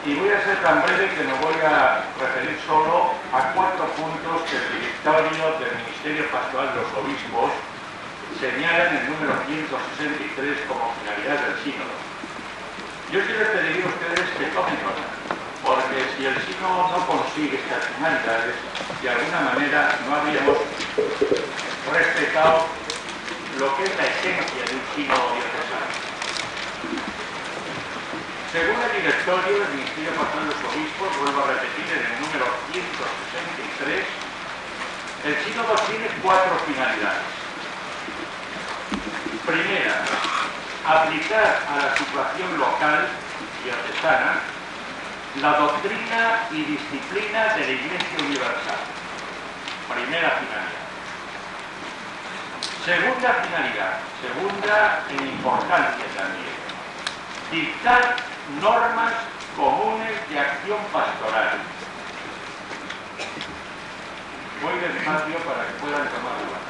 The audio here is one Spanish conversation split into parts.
y voy a ser tan breve que me voy a referir solo a 4 puntos que el directorio del Ministerio Pastoral de los Obispos señala en el número 163 como finalidad del sínodo. Yo sí les pediría a ustedes que tomen nota, porque si el sínodo no consigue estas finalidades, de alguna manera no habríamos respetado lo que es la esencia de un sínodo diocesano. Según el directorio del Ministerio Pastoral de los Obispos, vuelvo a repetir en el número 163, el sínodo tiene 4 finalidades. Primera, aplicar a la situación local diocesana la doctrina y disciplina de la Iglesia Universal. Primera finalidad. Segunda finalidad, segunda en importancia también, dictar normas comunes de acción pastoral. Voy despacio para que puedan tomar lugar.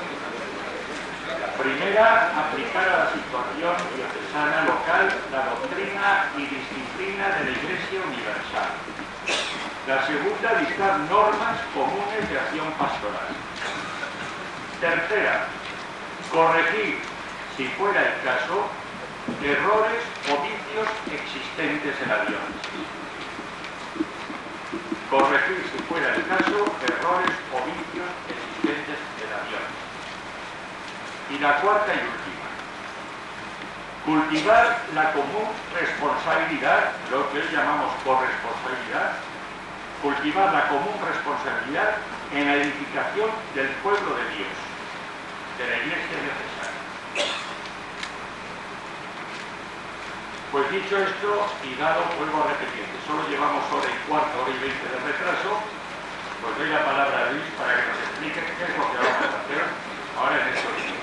Primera, aplicar a la situación diocesana local la doctrina y disciplina de la Iglesia Universal. La segunda, dictar normas comunes de acción pastoral. Tercera, corregir, si fuera el caso, errores o vicios existentes en la diócesis. Corregir, si fuera el caso, errores o vicios existentes en la diócesis. Y la cuarta y última, cultivar la común responsabilidad, lo que hoy llamamos corresponsabilidad, cultivar la común responsabilidad en la edificación del pueblo de Dios, de la Iglesia diocesana. Pues dicho esto, y dado, vuelvo a repetir, que solo llevamos hora y cuarto, hora y 20 de retraso, pues doy la palabra a Luis para que nos explique qué es lo que vamos a hacer ahora en estos minutos.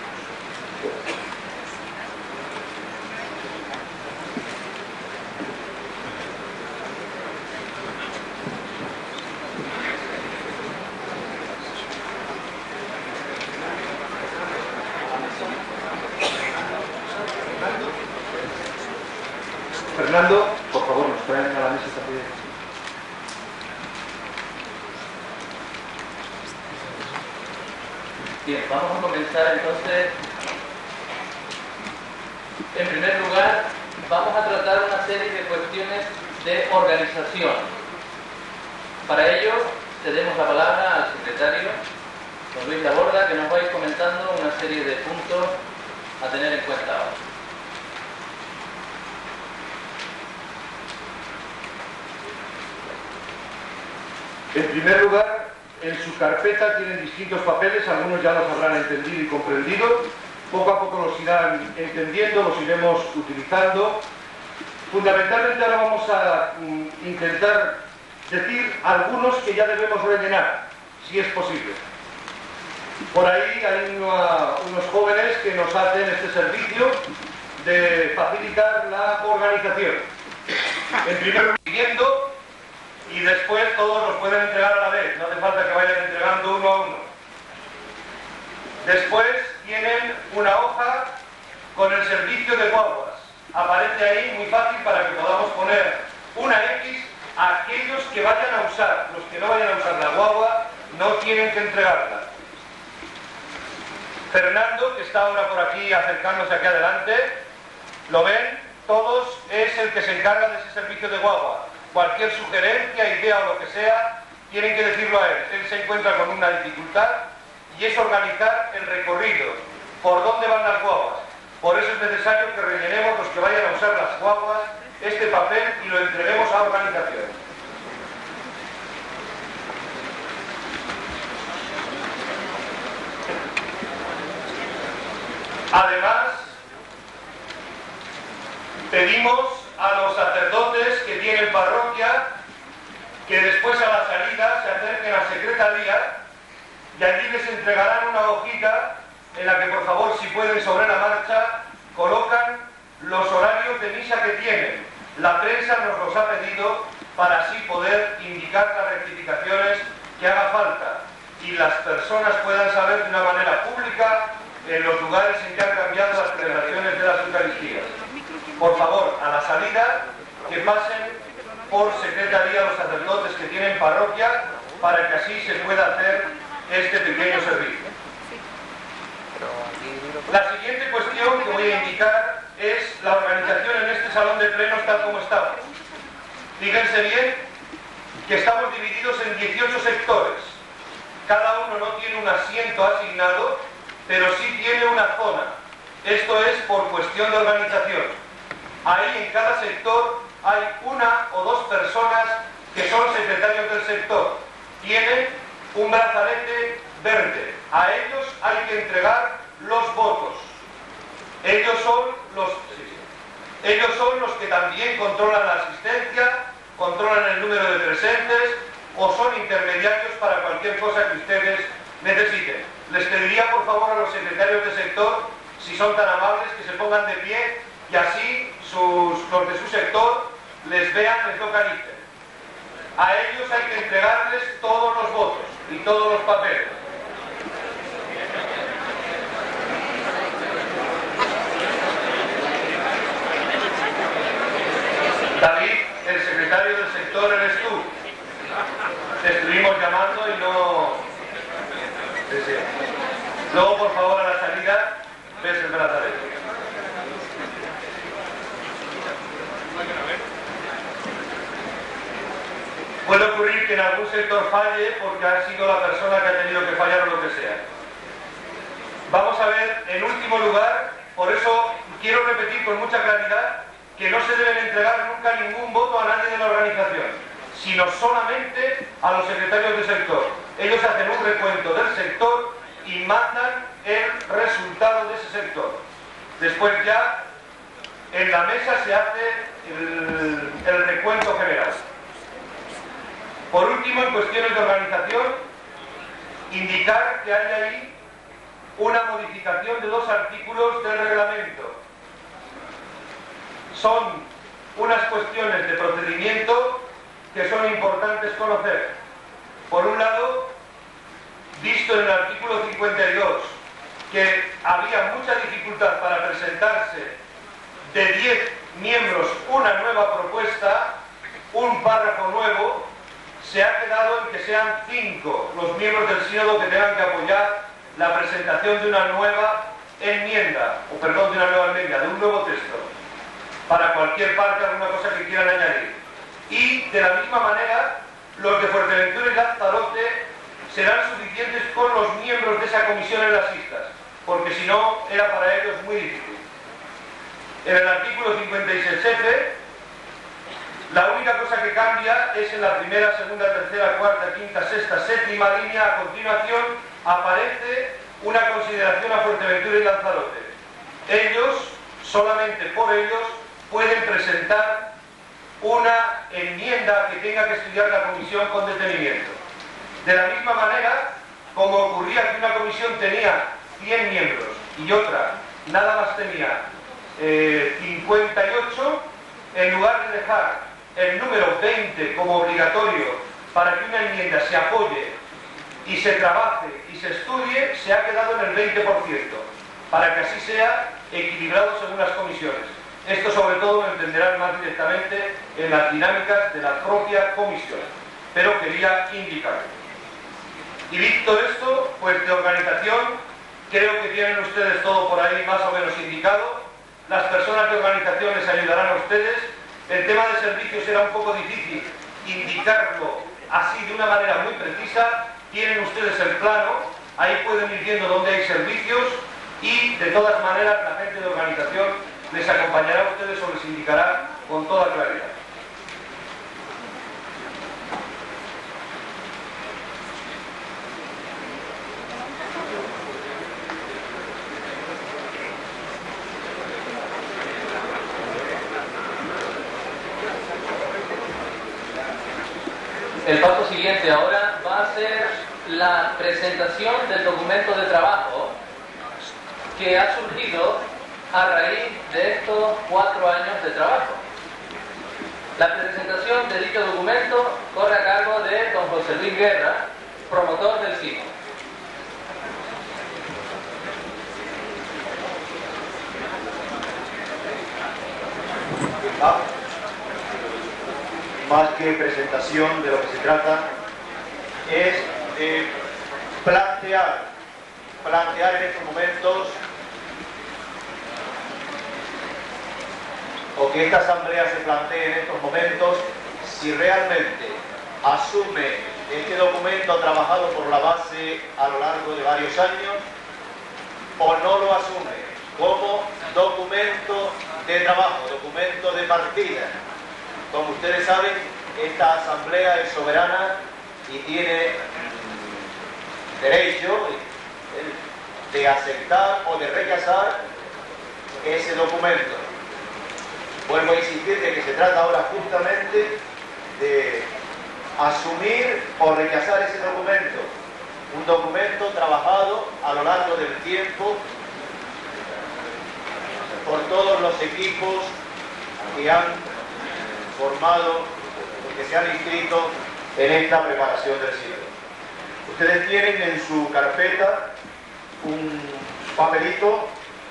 Fernando, por favor, nos traen a la mesa también. Bien, vamos a comenzar entonces. En primer lugar, vamos a tratar una serie de cuestiones de organización. Para ello, cedemos la palabra al secretario, don Luis Laborda, que nos va a ir comentando una serie de puntos a tener en cuenta ahora. En primer lugar, en su carpeta tienen distintos papeles, algunos ya los habrán entendido y comprendido, poco a poco los irán entendiendo, los iremos utilizando. Fundamentalmente ahora vamos a intentar decir algunos que ya debemos rellenar, si es posible. Por ahí hay unos jóvenes que nos hacen este servicio de facilitar la organización. En primer lugar, siguiendo, y después todos los pueden entregar a la vez, no hace falta que vayan entregando uno a uno. Después tienen una hoja con el servicio de guaguas. Aparece ahí muy fácil para que podamos poner una X a aquellos que vayan a usar. Los que no vayan a usar la guagua no tienen que entregarla. Fernando, que está ahora por aquí acercándose aquí adelante, ¿lo ven? Todos es el que se encarga de ese servicio de guagua. Cualquier sugerencia, idea o lo que sea, tienen que decirlo a él. Él se encuentra con una dificultad y es organizar el recorrido, por dónde van las guaguas. Por eso es necesario que rellenemos los que vayan a usar las guaguas este papel y lo entreguemos a organización. Además, pedimos a los sacerdotes que tienen parroquia que después a la salida se acerquen a secretaría y allí les entregarán una hojita en la que, por favor, si pueden sobre la marcha, colocan los horarios de misa que tienen. La prensa nos los ha pedido para así poder indicar las rectificaciones que haga falta y las personas puedan saber de una manera pública en los lugares en que han cambiado las celebraciones de las Eucaristías. Por favor, a la salida, que pasen por secretaría a los sacerdotes que tienen parroquia para que así se pueda hacer este pequeño servicio. La siguiente cuestión que voy a indicar es la organización en este salón de plenos tal como estamos. Fíjense bien que estamos divididos en 18 sectores. Cada uno no tiene un asiento asignado, pero sí tiene una zona. Esto es por cuestión de organización. Ahí en cada sector hay una o dos personas que son secretarios del sector. Tienen un brazalete verde. A ellos hay que entregar los votos. Ellos son los que también controlan la asistencia, controlan el número de presentes o son intermediarios para cualquier cosa que ustedes necesiten. Les pediría por favor a los secretarios de sector, si son tan amables, que se pongan de pie y así los de su sector les vean, les localicen. A ellos hay que entregarles todos los votos y todos los papeles. David, el secretario del sector eres tú. Te estuvimos llamando y no... Sí. Luego, por favor, a la salida, ves el brazalete. Puede ocurrir que en algún sector falle porque ha sido la persona que ha tenido que fallar o lo que sea. Vamos a ver, en último lugar, por eso quiero repetir con mucha claridad que no se deben entregar nunca ningún voto a nadie de la organización, sino solamente a los secretarios de sector. Ellos hacen un recuento del sector y mandan el resultado de ese sector. Después ya en la mesa se hace el recuento general. Por último, en cuestiones de organización, indicar que hay ahí una modificación de 2 artículos del reglamento. Son unas cuestiones de procedimiento que son importantes conocer. Por un lado, visto en el artículo 52 que había mucha dificultad para presentarse de 10 miembros una nueva propuesta, un párrafo nuevo, se ha quedado en que sean 5 los miembros del sínodo que tengan que apoyar la presentación de una nueva enmienda, de un nuevo texto, para cualquier parte, alguna cosa que quieran añadir. Y de la misma manera, los de Fuerteventura y Lanzarote serán suficientes con los miembros de esa comisión en las islas, porque si no, era para ellos muy difícil. En el artículo 56F, la única cosa que cambia es en la primera, segunda, tercera, cuarta, quinta, sexta, séptima línea. A continuación aparece una consideración a Fuerteventura y Lanzarote. Ellos, solamente por ellos, pueden presentar una enmienda que tenga que estudiar la comisión con detenimiento. De la misma manera, como ocurría que una comisión tenía 100 miembros y otra nada más tenía 58, en lugar de dejar el número 20 como obligatorio para que una enmienda se apoye y se trabaje y se estudie, se ha quedado en el 20%, para que así sea equilibrado según las comisiones. Esto sobre todo lo entenderán más directamente en las dinámicas de la propia comisión, pero quería indicarlo. Y visto esto, pues de organización, creo que tienen ustedes todo por ahí más o menos indicado. Las personas de organización les ayudarán a ustedes. El tema de servicios será un poco difícil indicarlo así de una manera muy precisa. Tienen ustedes el plano, ahí pueden ir viendo dónde hay servicios y de todas maneras la gente de organización les acompañará a ustedes o les indicará con toda claridad. El paso siguiente ahora va a ser la presentación del documento de trabajo que ha surgido a raíz de estos 4 años de trabajo. La presentación de dicho documento corre a cargo de don José Luis Guerra, promotor del sínodo. más que presentación, de lo que se trata es de plantear en estos momentos, o que esta asamblea se plantee en estos momentos, si realmente asume este documento trabajado por la base a lo largo de varios años, o no lo asume como documento de trabajo, documento de partida. Como ustedes saben, esta asamblea es soberana y tiene derecho de aceptar o de rechazar ese documento. Vuelvo a insistir de que se trata ahora justamente de asumir o rechazar ese documento, un documento trabajado a lo largo del tiempo por todos los equipos que han formado, que se han inscrito en esta preparación del ciclo. Ustedes tienen en su carpeta un papelito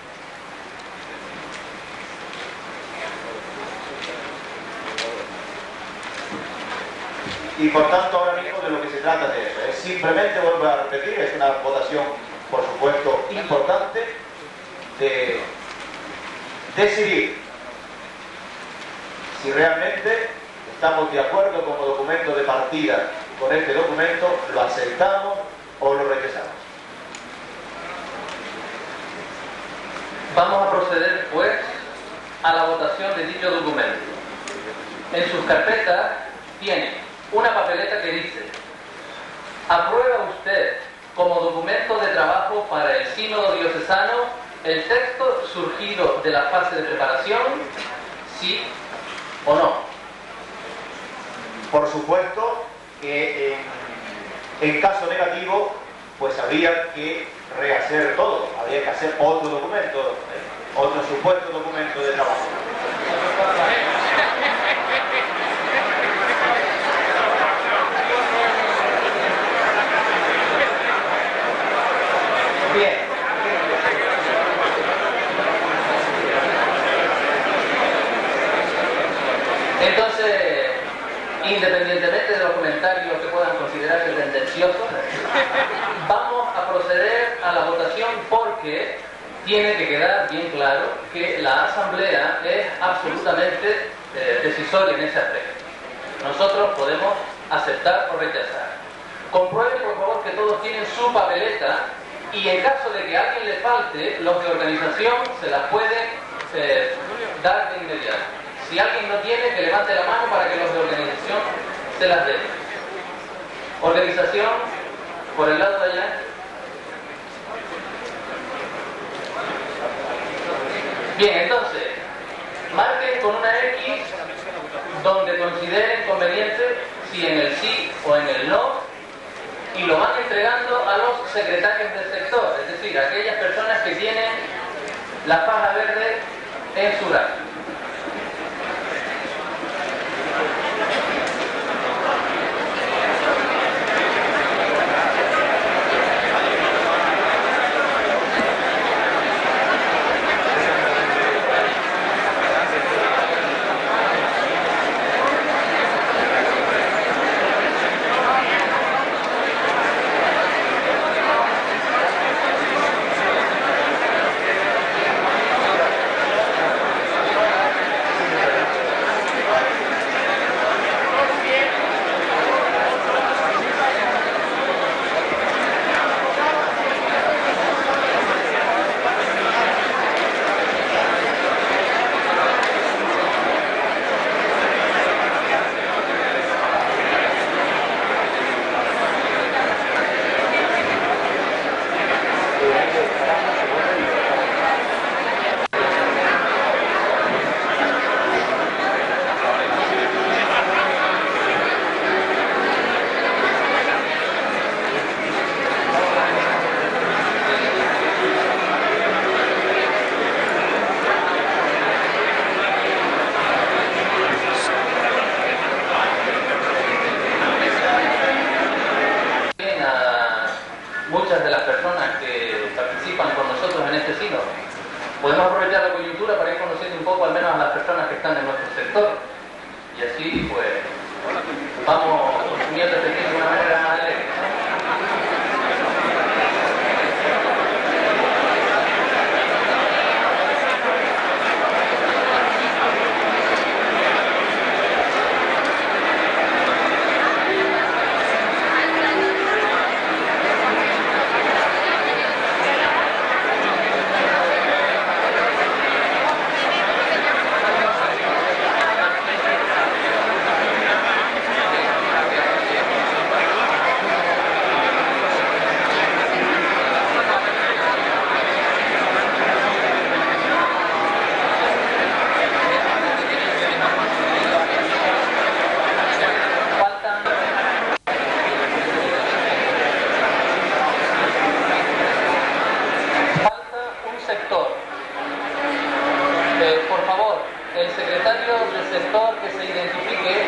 y por tanto ahora mismo de lo que se trata de eso es simplemente, vuelvo a repetir, es una votación por supuesto importante de decidir si realmente estamos de acuerdo como documento de partida con este documento, lo aceptamos o lo rechazamos. Vamos a proceder pues a la votación de dicho documento. En sus carpetas tienen una papeleta que dice: ¿aprueba usted como documento de trabajo para el sínodo diocesano el texto surgido de la fase de preparación? ¿Sí o no? Por supuesto que en caso negativo pues habría que rehacer todo, habría que hacer otro documento, otro supuesto documento de trabajo. Bien. Entonces, independientemente de los comentarios que puedan considerarse tendenciosos, vamos a proceder a la votación porque tiene que quedar bien claro que la asamblea es absolutamente decisoria en ese aspecto. Nosotros podemos aceptar o rechazar. Comprueben por favor que todos tienen su papeleta y en caso de que a alguien le falte, los de organización se las pueden dar de inmediato. Si alguien no tiene, que levante la mano para que los de organización se las den. Organización, por el lado de allá. Bien, entonces, marquen con una X donde consideren conveniente, si en el sí o en el no, y lo van entregando a los secretarios del sector, es decir, a aquellas personas que tienen la faja verde en su brazo.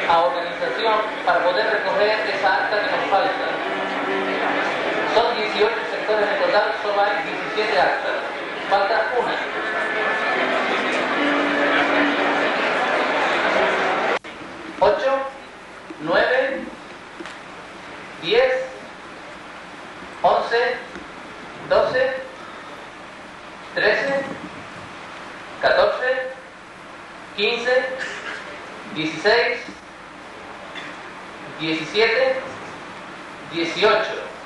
a organización para poder recoger esa acta que nos falta. Son 18 sectores en total, solo hay 17 actas. Falta una. 8, 9, 10, 11, 12, 13, 14, 15, 16, 17, 18.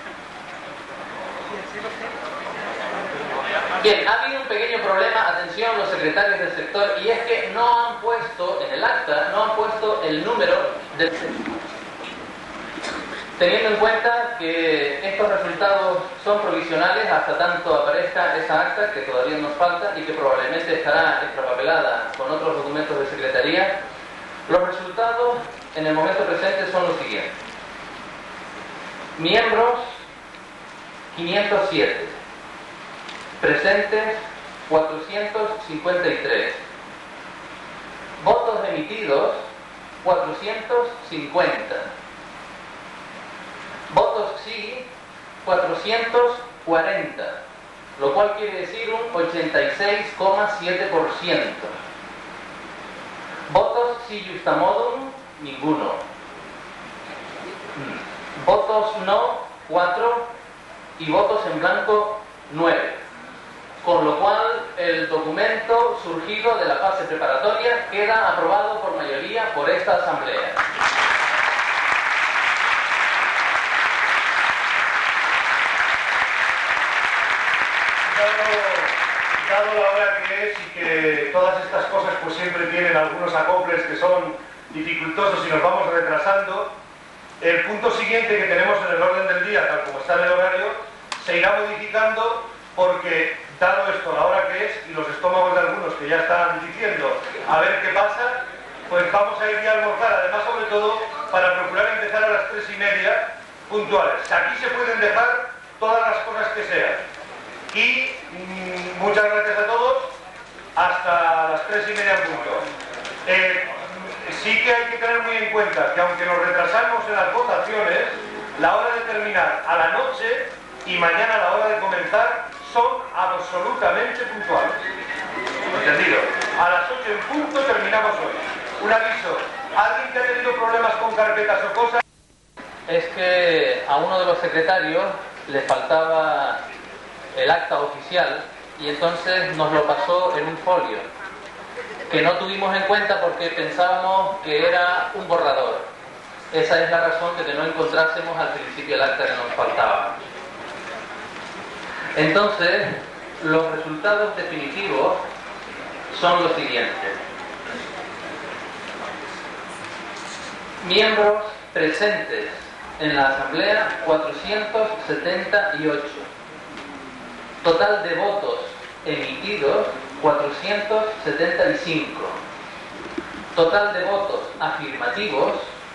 Bien, ha habido un pequeño problema, atención los secretarios del sector, y es que no han puesto en el acta, no han puesto el número del sector. Teniendo en cuenta que estos resultados son provisionales hasta tanto aparezca esa acta que todavía nos falta y que probablemente estará extrapapelada con otros documentos de secretaría, los resultados en el momento presente son los siguientes. Miembros 507, presentes 453, votos emitidos 450, votos sí 440, lo cual quiere decir un 86,7%. Votos sí justa modum, ninguno. Votos no, 4, y votos en blanco, 9. Con lo cual, el documento surgido de la fase preparatoria queda aprobado por mayoría por esta Asamblea. Dado la hora que es y que todas estas cosas pues siempre tienen algunos acoples que son dificultosos y nos vamos retrasando, el punto siguiente que tenemos en el orden del día, tal como está en el horario, se irá modificando porque, dado esto, la hora que es y los estómagos de algunos que ya están diciendo a ver qué pasa, pues vamos a ir ya a almorzar, además sobre todo para procurar empezar a las 3:30 puntuales. Aquí se pueden dejar todas las cosas que sean. Y muchas gracias a todos, hasta las 3:30 en punto. Sí que hay que tener muy en cuenta que aunque nos retrasamos en las votaciones, la hora de terminar a la noche y mañana a la hora de comenzar son absolutamente puntuales. ¿Entendido? A las 8 en punto terminamos hoy. Un aviso, ¿alguien que ha tenido problemas con carpetas o cosas? Es que a uno de los secretarios le faltaba el acta oficial y entonces nos lo pasó en un folio que no tuvimos en cuenta porque pensábamos que era un borrador. Esa es la razón de que no encontrásemos al principio el acta que nos faltaba. Entonces, los resultados definitivos son los siguientes. Miembros presentes en la Asamblea, 478. Total de votos emitidos, 475. Total de votos afirmativos,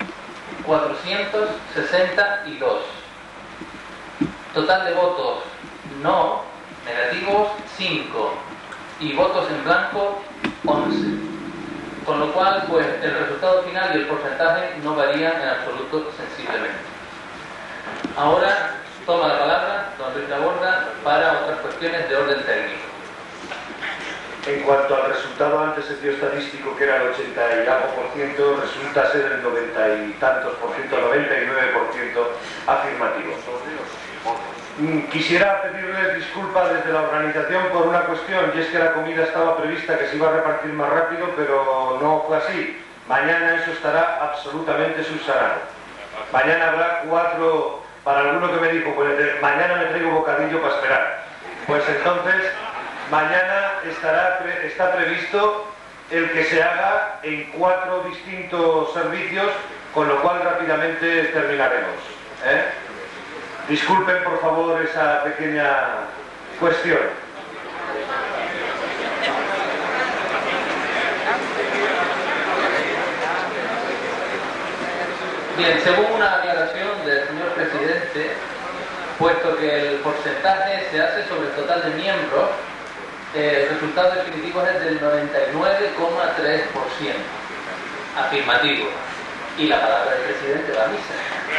462. Total de votos no, negativos, 5. Y votos en blanco, 11. Con lo cual, pues, el resultado final y el porcentaje no varían en absoluto sensiblemente. Ahora toma la palabra don Luis Laborda para otras cuestiones de orden técnico. En cuanto al resultado antes el estadístico, que era el 80 y algo por ciento, resulta ser el 90 y tantos por ciento, 99% afirmativo. Quisiera pedirles disculpas desde la organización por una cuestión, y es que la comida estaba prevista que se iba a repartir más rápido, pero no fue así. Mañana eso estará absolutamente subsanado. Mañana habrá 4, para alguno que me dijo, pues mañana me traigo bocadillo para esperar. Pues entonces, mañana está previsto el que se haga en 4 distintos servicios, con lo cual rápidamente terminaremos. Disculpen, por favor, esa pequeña cuestión. Bien, según una aclaración del señor presidente, puesto que el porcentaje se hace sobre el total de miembros, el resultado definitivo es del 99,3%, afirmativo. y la palabra del presidente va a misa.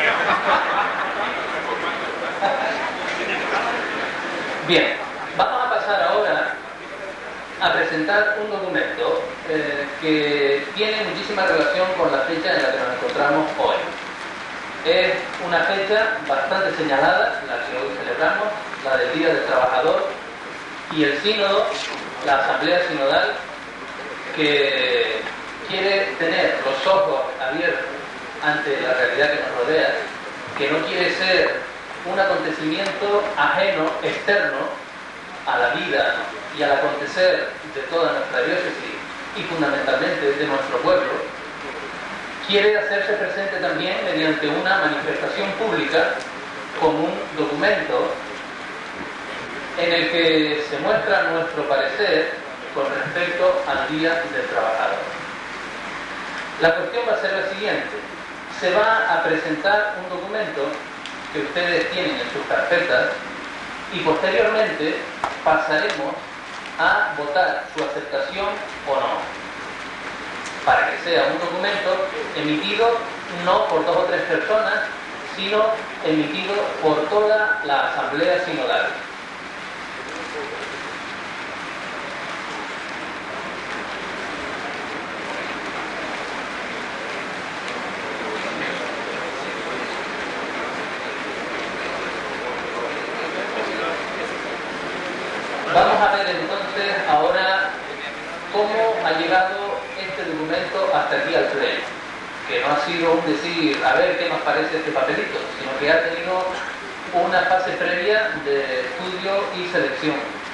Bien, vamos a pasar ahora a presentar un documento que tiene muchísima relación con la fecha en la que nos encontramos hoy. Es una fecha bastante señalada, la que hoy celebramos, la del Día del Trabajador, y el sínodo, la asamblea sinodal, que quiere tener los ojos abiertos ante la realidad que nos rodea, que no quiere ser un acontecimiento ajeno, externo a la vida y al acontecer de toda nuestra diócesis y fundamentalmente de nuestro pueblo, quiere hacerse presente también mediante una manifestación pública con un documento en el que se muestra nuestro parecer con respecto al Día del Trabajador. La cuestión va a ser la siguiente: se va a presentar un documento que ustedes tienen en sus carpetas y posteriormente pasaremos a votar su aceptación o no, para que sea un documento emitido no por 2 o 3 personas, sino emitido por toda la asamblea sinodal. Vamos a ver entonces ahora cómo ha llegado este documento hasta aquí al pleno, que no ha sido un decir, a ver qué nos parece este papelito, sino que ha tenido una fase previa de estudio y selección.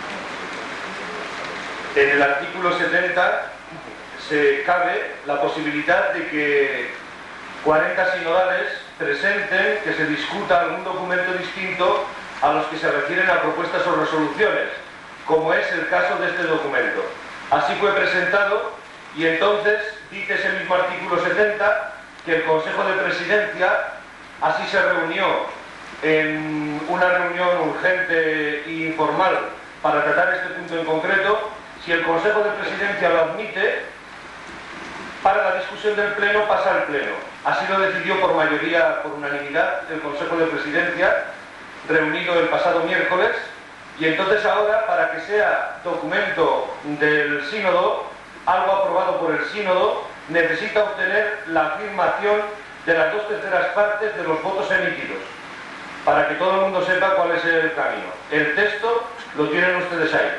En el artículo 70 se cabe la posibilidad de que 40 sinodales presenten, que se discuta algún documento distinto a los que se refieren a propuestas o resoluciones, como es el caso de este documento. Así fue presentado y entonces dice ese mismo artículo 70 que el Consejo de Presidencia así se reunió en una reunión urgente e informal para tratar este punto en concreto. Si el Consejo de Presidencia lo admite, para la discusión del Pleno pasa al Pleno. Así lo decidió por mayoría, por unanimidad, el Consejo de Presidencia, reunido el pasado miércoles. Y entonces ahora, para que sea documento del sínodo, algo aprobado por el sínodo, necesita obtener la afirmación de las 2/3 partes de los votos emitidos, para que todo el mundo sepa cuál es el camino. El texto lo tienen ustedes ahí.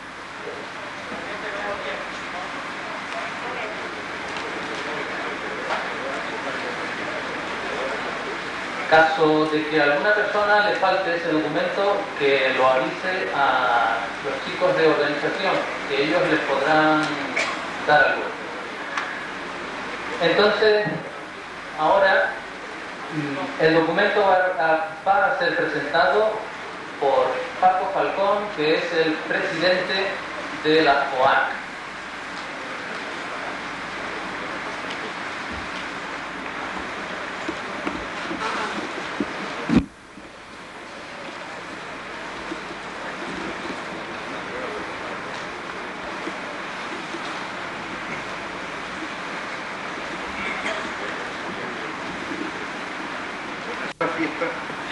Caso de que a alguna persona le falte ese documento, que lo avise a los chicos de organización, que ellos les podrán dar algo. Entonces, ahora el documento va a ser presentado por Paco Falcón, que es el presidente de la OAC. Fiesta.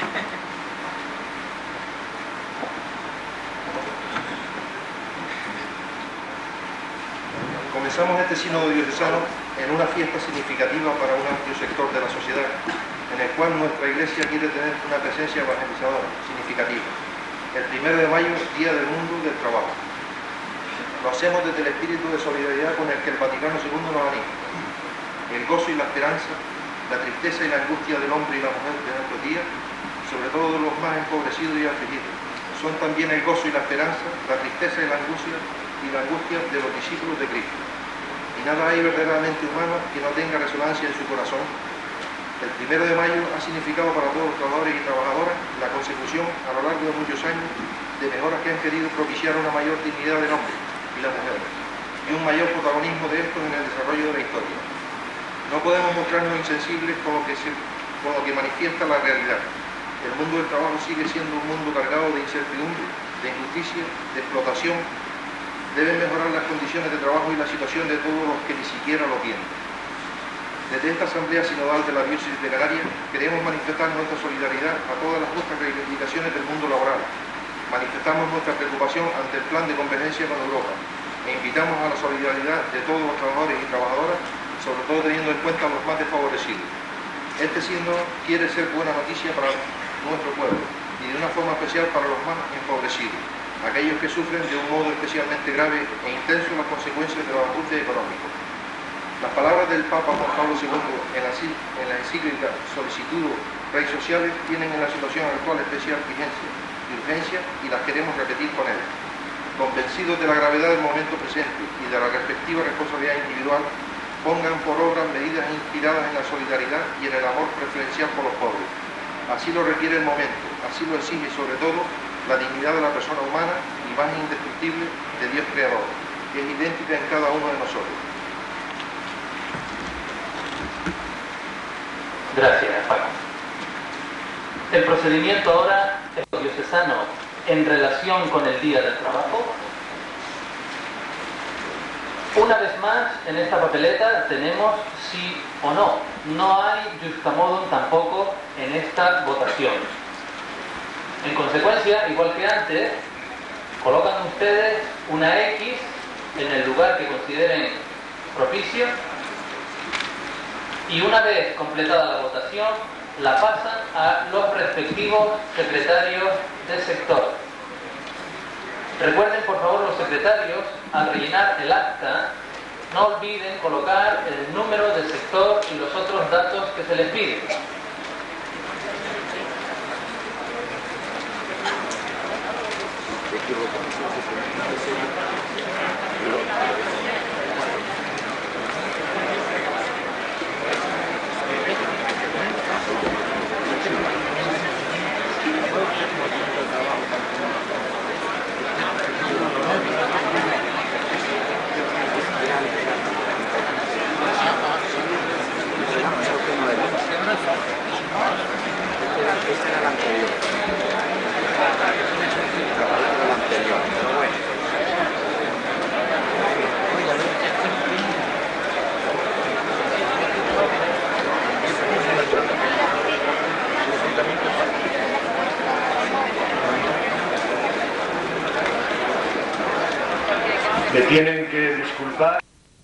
Comenzamos este sínodo diocesano en una fiesta significativa para un amplio sector de la sociedad, en el cual nuestra Iglesia quiere tener una presencia evangelizadora significativa. El 1 de mayo, Día del Mundo del Trabajo. Lo hacemos desde el espíritu de solidaridad con el que el Vaticano II nos anima. El gozo y la esperanza, la tristeza y la angustia del hombre y la mujer de nuestros días, sobre todo de los más empobrecidos y afligidos, son también el gozo y la esperanza, la tristeza y la angustia de los discípulos de Cristo. Y nada hay verdaderamente humano que no tenga resonancia en su corazón. El 1 de mayo ha significado para todos los trabajadores y trabajadoras la consecución a lo largo de muchos años de mejoras que han querido propiciar una mayor dignidad del hombre y la mujer y un mayor protagonismo de estos en el desarrollo de la historia. No podemos mostrarnos insensibles con lo que manifiesta la realidad. El mundo del trabajo sigue siendo un mundo cargado de incertidumbre, de injusticia, de explotación. Deben mejorar las condiciones de trabajo y la situación de todos los que ni siquiera lo tienen. Desde esta Asamblea Sinodal de la Diócesis de Canarias queremos manifestar nuestra solidaridad a todas las justas reivindicaciones del mundo laboral. Manifestamos nuestra preocupación ante el plan de convergencia con Europa e invitamos a la solidaridad de todos los trabajadores y trabajadoras, sobre todo teniendo en cuenta a los más desfavorecidos. Este signo quiere ser buena noticia para nuestro pueblo y de una forma especial para los más empobrecidos, aquellos que sufren de un modo especialmente grave e intenso las consecuencias de los ajustes económicos. Las palabras del Papa Juan Pablo II en la encíclica Solicitudo Rei Sociales tienen en la situación actual especial vigencia y urgencia y las queremos repetir con él. Convencidos de la gravedad del momento presente y de la respectiva responsabilidad individual, pongan por obra medidas inspiradas en la solidaridad y en el amor preferencial por los pobres. Así lo requiere el momento, así lo exige sobre todo la dignidad de la persona humana, imagen indestructible de Dios Creador, que es idéntica en cada uno de nosotros. Gracias, Paco. El procedimiento ahora es diocesano en relación con el Día del Trabajo. Una vez más, en esta papeleta tenemos sí o no. No hay justamodum tampoco en esta votación. En consecuencia, igual que antes, colocan ustedes una X en el lugar que consideren propicio y una vez completada la votación, la pasan a los respectivos secretarios de sector. Recuerden, por favor, los secretarios, al rellenar el acta, no olviden colocar el número del sector y los otros datos que se les piden. Me tienen que disculpar.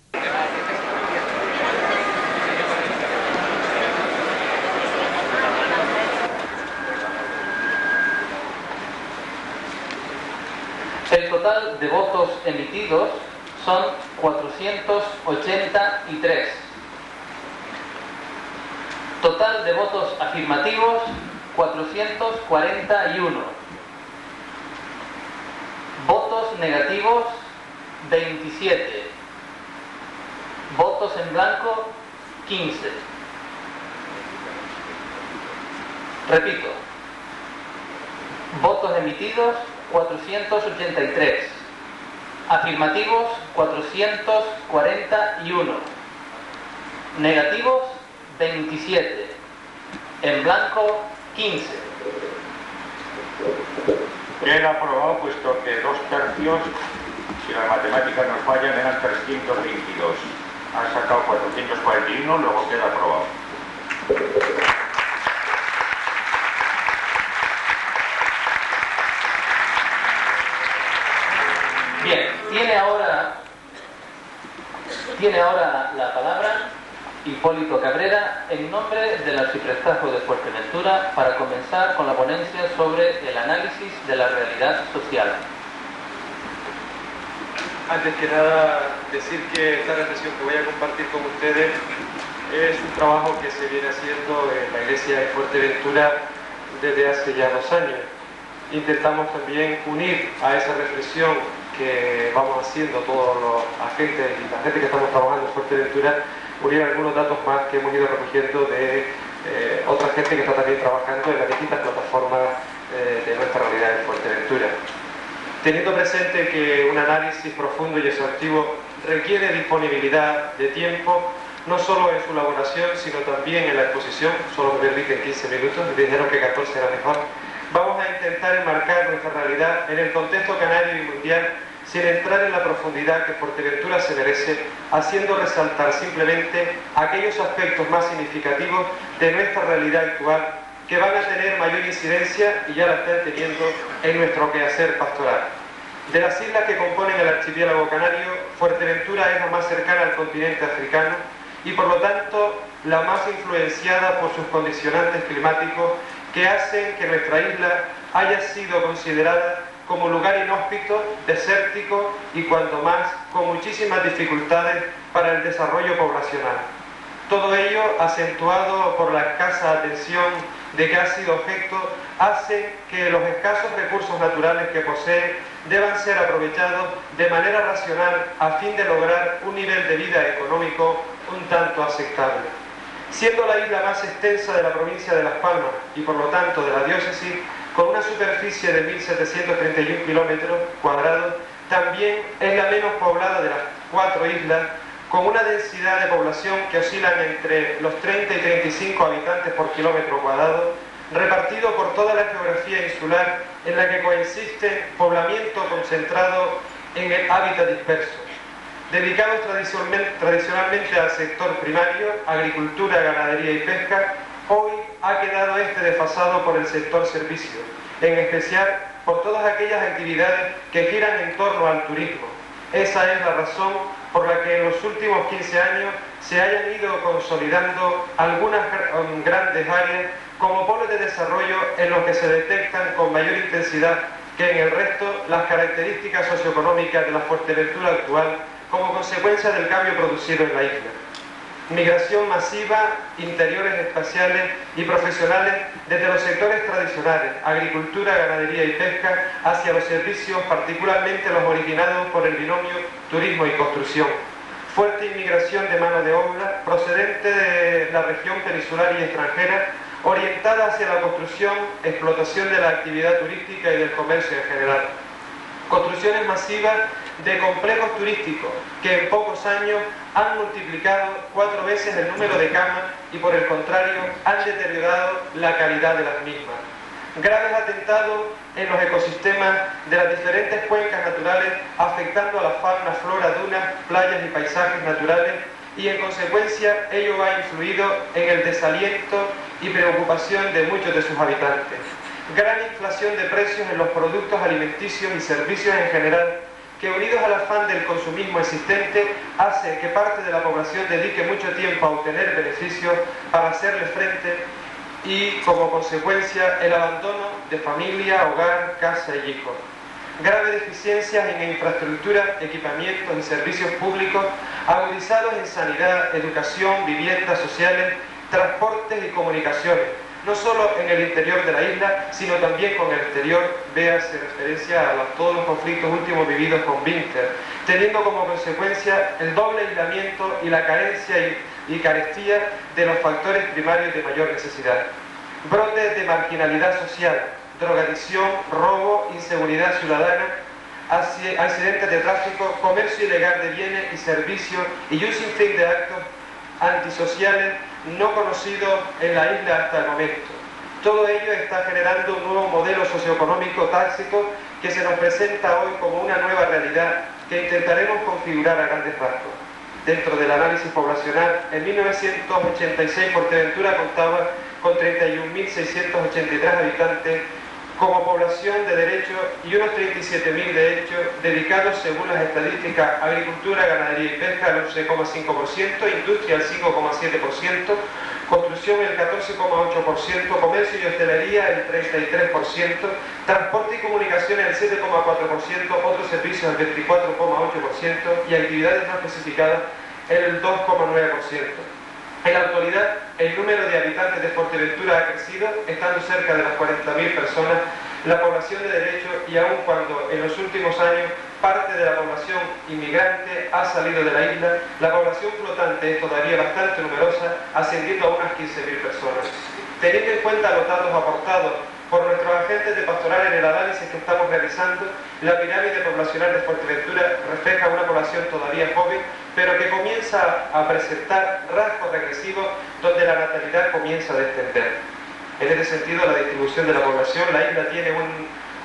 El total de votos emitidos son 483. Total de votos afirmativos, 441. Votos negativos, 27. Votos en blanco, 15. Repito. Votos emitidos, 483. Afirmativos, 441. Negativos, 27. En blanco, 15. Queda aprobado puesto que 2/3, si las matemáticas nos fallan, eran 322. Han sacado 441, luego queda aprobado. Bien, tiene ahora la palabra Hipólito Cabrera en nombre del Arciprestazgo de Fuerteventura para comenzar con la ponencia sobre el análisis de la realidad social. Antes que nada, decir que esta reflexión que voy a compartir con ustedes es un trabajo que se viene haciendo en la Iglesia de Fuerteventura desde hace ya 2 años. Intentamos también unir a esa reflexión que vamos haciendo todos los agentes y la gente que estamos trabajando en Fuerteventura, unir algunos datos más que hemos ido recogiendo de otra gente que está también trabajando en las distintas plataformas de nuestra realidad en Fuerteventura. Teniendo presente que un análisis profundo y exhaustivo requiere disponibilidad de tiempo, no solo en su elaboración, sino también en la exposición, solo me permiten 15 minutos, me dijeron que 14 era mejor. Vamos a intentar enmarcar nuestra realidad en el contexto canario y mundial sin entrar en la profundidad que Fuerteventura se merece, haciendo resaltar simplemente aquellos aspectos más significativos de nuestra realidad actual que van a tener mayor incidencia, y ya la están teniendo, en nuestro quehacer pastoral. De las islas que componen el archipiélago canario, Fuerteventura es la más cercana al continente africano y por lo tanto la más influenciada por sus condicionantes climáticos que hacen que nuestra isla haya sido considerada como lugar inhóspito, desértico y cuanto más con muchísimas dificultades para el desarrollo poblacional. Todo ello, acentuado por la escasa atención de que ha sido objeto, hace que los escasos recursos naturales que posee deban ser aprovechados de manera racional a fin de lograr un nivel de vida económico un tanto aceptable. Siendo la isla más extensa de la provincia de Las Palmas y por lo tanto de la diócesis, con una superficie de 1.731 kilómetros cuadrados, también es la menos poblada de las 4 islas, con una densidad de población que oscilan entre los 30 y 35 habitantes por kilómetro cuadrado, repartido por toda la geografía insular en la que coexiste poblamiento concentrado en el hábitat disperso, dedicados tradicionalmente al sector primario, agricultura, ganadería y pesca. Hoy ha quedado este desfasado por el sector servicios, en especial por todas aquellas actividades que giran en torno al turismo. Esa es la razón por la que en los últimos 15 años se hayan ido consolidando algunas grandes áreas como polos de desarrollo en los que se detectan con mayor intensidad que en el resto las características socioeconómicas de la Fuerteventura actual como consecuencia del cambio producido en la isla. Migración masiva, interiores espaciales y profesionales desde los sectores tradicionales, agricultura, ganadería y pesca, hacia los servicios, particularmente los originados por el binomio turismo y construcción. Fuerte inmigración de mano de obra procedente de la región peninsular y extranjera, orientada hacia la construcción, explotación de la actividad turística y del comercio en general. Construcciones masivas de complejos turísticos que en pocos años han multiplicado 4 veces el número de camas y por el contrario han deteriorado la calidad de las mismas. Graves atentados en los ecosistemas de las diferentes cuencas naturales, afectando a la fauna, flora, dunas, playas y paisajes naturales, y en consecuencia ello ha influido en el desaliento y preocupación de muchos de sus habitantes. Gran inflación de precios en los productos alimenticios y servicios en general, que unidos al afán del consumismo existente, hace que parte de la población dedique mucho tiempo a obtener beneficios para hacerle frente y, como consecuencia, el abandono de familia, hogar, casa y hijos. Graves deficiencias en infraestructura, equipamientos y servicios públicos, agudizados en sanidad, educación, viviendas sociales, transportes y comunicaciones, no solo en el interior de la isla, sino también con el exterior, véase referencia a todos los conflictos últimos vividos con Winter, teniendo como consecuencia el doble aislamiento y la carencia y carestía de los factores primarios de mayor necesidad. Brotes de marginalidad social, drogadicción, robo, inseguridad ciudadana, accidentes de tráfico, comercio ilegal de bienes y servicios y un sinfín de actos antisociales no conocidos en la isla hasta el momento. Todo ello está generando un nuevo modelo socioeconómico táxico que se nos presenta hoy como una nueva realidad que intentaremos configurar a grandes rasgos. Dentro del análisis poblacional, en 1986 Fuerteventura contaba con 31.683 habitantes como población de derecho y unos 37.000 de hecho, dedicados según las estadísticas agricultura, ganadería y pesca al 11,5%, industria al 5,7%, construcción el 14,8%, comercio y hostelería el 33%, transporte y comunicaciones el 7,4%, otros servicios el 24,8% y actividades no especificadas el 2,9%. En la actualidad, el número de habitantes de Fuerteventura ha crecido, estando cerca de las 40.000 personas, la población de derecho, y aun cuando en los últimos años parte de la población inmigrante ha salido de la isla, la población flotante es todavía bastante numerosa, ascendiendo a unas 15.000 personas. Teniendo en cuenta los datos aportados por nuestros agentes de pastoral en el análisis que estamos realizando, la pirámide poblacional de Fuerteventura refleja una población todavía joven, pero que comienza a presentar rasgos regresivos donde la natalidad comienza a descender. En este sentido, la distribución de la población, la isla tiene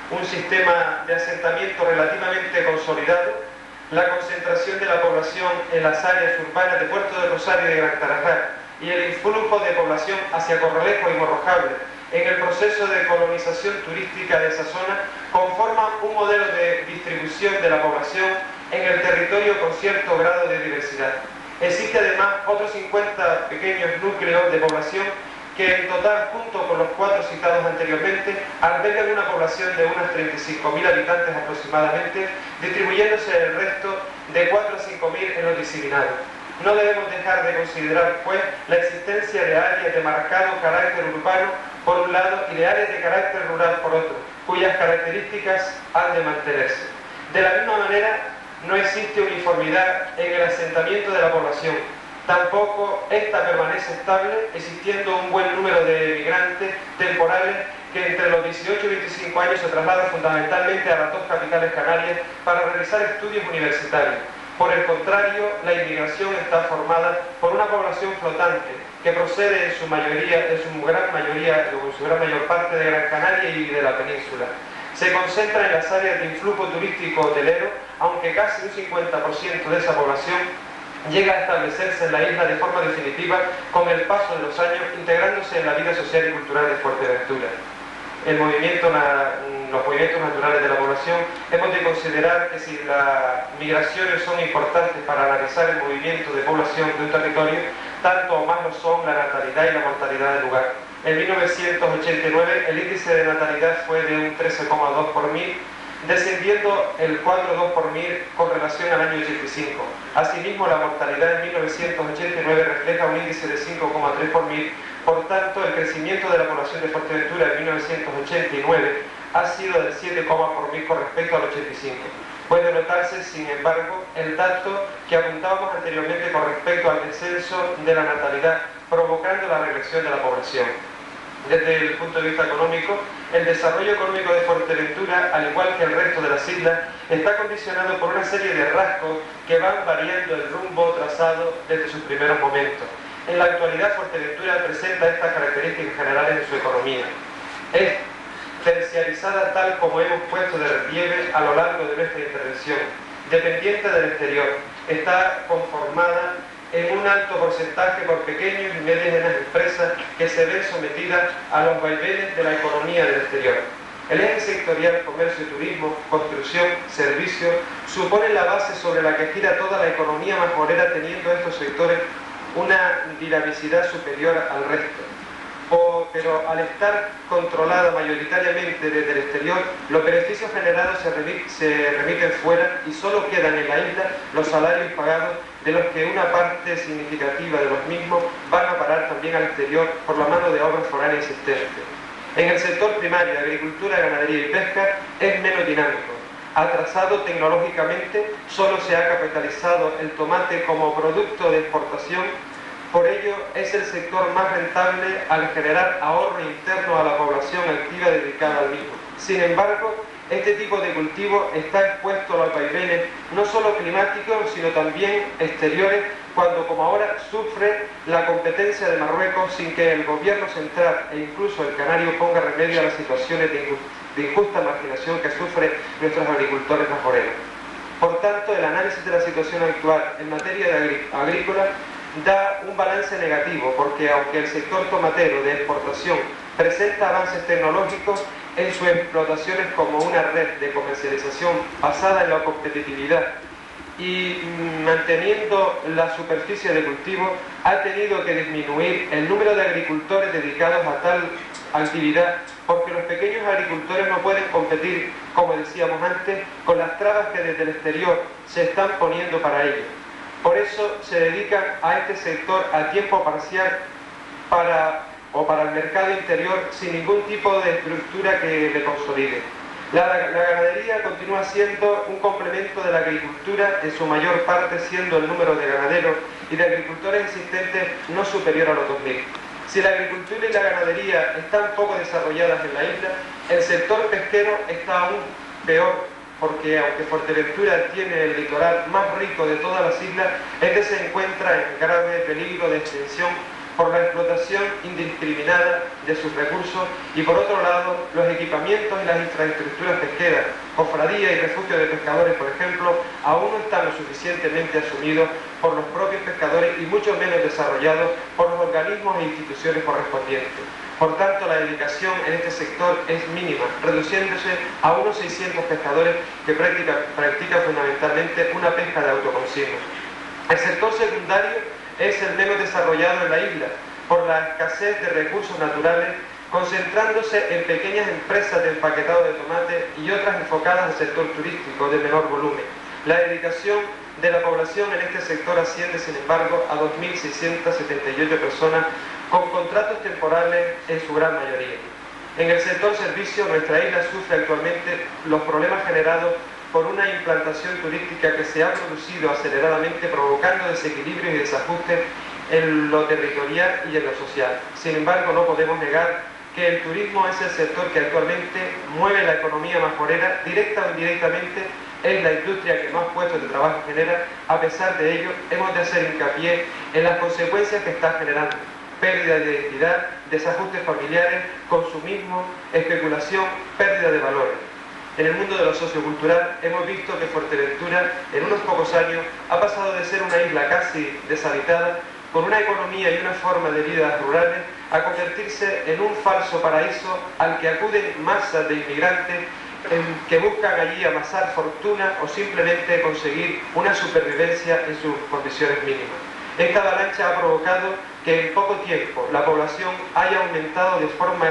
un sistema de asentamiento relativamente consolidado, la concentración de la población en las áreas urbanas de Puerto de Rosario y de Gran Tarajal y el influjo de población hacia Corralejo y Morrojable en el proceso de colonización turística de esa zona conforman un modelo de distribución de la población en el territorio con cierto grado de diversidad. Existe además otros 50 pequeños núcleos de población que en total, junto con los 4 citados anteriormente, albergan una población de unas 35.000 habitantes aproximadamente, distribuyéndose el resto de 4 a 5.000 en los diseminados. No debemos dejar de considerar, pues, la existencia de áreas de marcado carácter urbano por un lado y de áreas de carácter rural por otro, cuyas características han de mantenerse. De la misma manera, no existe uniformidad en el asentamiento de la población. Tampoco esta permanece estable, existiendo un buen número de migrantes temporales que entre los 18 y 25 años se trasladan fundamentalmente a las 2 capitales canarias para realizar estudios universitarios. Por el contrario, la inmigración está formada por una población flotante que procede en su gran mayor parte de Gran Canaria y de la península. Se concentra en las áreas de influjo turístico hotelero, aunque casi un 50% de esa población llega a establecerse en la isla de forma definitiva con el paso de los años, integrándose en la vida social y cultural de Fuerteventura. Los movimientos naturales de la población, hemos de considerar que si las migraciones son importantes para analizar el movimiento de población de un territorio, tanto o más lo son la natalidad y la mortalidad del lugar. En 1989 el índice de natalidad fue de un 13,2 por mil, descendiendo el 4,2 por mil con relación al año 85. Asimismo, la mortalidad en 1989 refleja un índice de 5,3 por mil. Por tanto, el crecimiento de la población de Fuerteventura en 1989 ha sido del 7, por mil con respecto al 85. Puede notarse, sin embargo, el dato que apuntábamos anteriormente con respecto al descenso de la natalidad, provocando la regresión de la población. Desde el punto de vista económico, el desarrollo económico de Fuerteventura, al igual que el resto de las islas, está condicionado por una serie de rasgos que van variando el rumbo trazado desde sus primeros momentos. En la actualidad, Fuerteventura presenta estas características generales de su economía. Es terciarizada tal como hemos puesto de relieve a lo largo de nuestra intervención, dependiente del exterior. Está conformada en un alto porcentaje por pequeñas y medianas empresas que se ven sometidas a los vaivenes de la economía del exterior. El eje sectorial comercio, turismo, construcción, servicios supone la base sobre la que gira toda la economía majorera, teniendo estos sectores una dinamicidad superior al resto. Pero al estar controlada mayoritariamente desde el exterior, los beneficios generados se remiten fuera y solo quedan en la isla los salarios pagados, de los que una parte significativa de los mismos van a parar también al exterior por la mano de obra foránea existente. En el sector primario, agricultura, ganadería y pesca, es menos dinámico. Atrasado tecnológicamente, solo se ha capitalizado el tomate como producto de exportación. Por ello, es el sector más rentable al generar ahorro interno a la población activa dedicada al mismo. Sin embargo, este tipo de cultivo está expuesto a los vaivenes no solo climáticos, sino también exteriores, cuando como ahora sufre la competencia de Marruecos sin que el gobierno central e incluso el canario ponga remedio a las situaciones de injusta marginación que sufren nuestros agricultores majoreros. Por tanto, el análisis de la situación actual en materia agrícola da un balance negativo, porque aunque el sector tomatero de exportación presenta avances tecnológicos en sus explotaciones como una red de comercialización basada en la competitividad y manteniendo la superficie de cultivo, ha tenido que disminuir el número de agricultores dedicados a tal actividad, porque los pequeños agricultores no pueden competir, como decíamos antes, con las trabas que desde el exterior se están poniendo para ello. Por eso se dedican a este sector a tiempo parcial para el mercado interior sin ningún tipo de estructura que le consolide. La ganadería continúa siendo un complemento de la agricultura, en su mayor parte siendo el número de ganaderos y de agricultores existentes no superior a los 2.000. Si la agricultura y la ganadería están poco desarrolladas en la isla, el sector pesquero está aún peor, porque aunque Fuerteventura tiene el litoral más rico de todas las islas, este se encuentra en grave peligro de extinción por la explotación indiscriminada de sus recursos y por otro lado los equipamientos y las infraestructuras pesqueras, cofradías y refugios de pescadores, por ejemplo, aún no están lo suficientemente asumidos por los propios pescadores y mucho menos desarrollados por los organismos e instituciones correspondientes. Por tanto, la dedicación en este sector es mínima, reduciéndose a unos 600 pescadores que practican fundamentalmente una pesca de autoconsumo. El sector secundario es el menos desarrollado en la isla, por la escasez de recursos naturales, concentrándose en pequeñas empresas de empaquetado de tomate y otras enfocadas al sector turístico de menor volumen. La dedicación de la población en este sector asciende, sin embargo, a 2.678 personas con contratos temporales en su gran mayoría. En el sector servicio, nuestra isla sufre actualmente los problemas generados por una implantación turística que se ha producido aceleradamente, provocando desequilibrios y desajustes en lo territorial y en lo social. Sin embargo, no podemos negar que el turismo es el sector que actualmente mueve la economía majorera, directa o indirectamente, es la industria que más puestos de trabajo genera. A pesar de ello, hemos de hacer hincapié en las consecuencias que está generando: pérdida de identidad, desajustes familiares, consumismo, especulación, pérdida de valores. En el mundo de lo sociocultural hemos visto que Fuerteventura en unos pocos años ha pasado de ser una isla casi deshabitada, con una economía y una forma de vida rurales, a convertirse en un falso paraíso al que acuden masas de inmigrantes que buscan allí amasar fortuna o simplemente conseguir una supervivencia en sus condiciones mínimas. Esta avalancha ha provocado que en poco tiempo la población haya aumentado de forma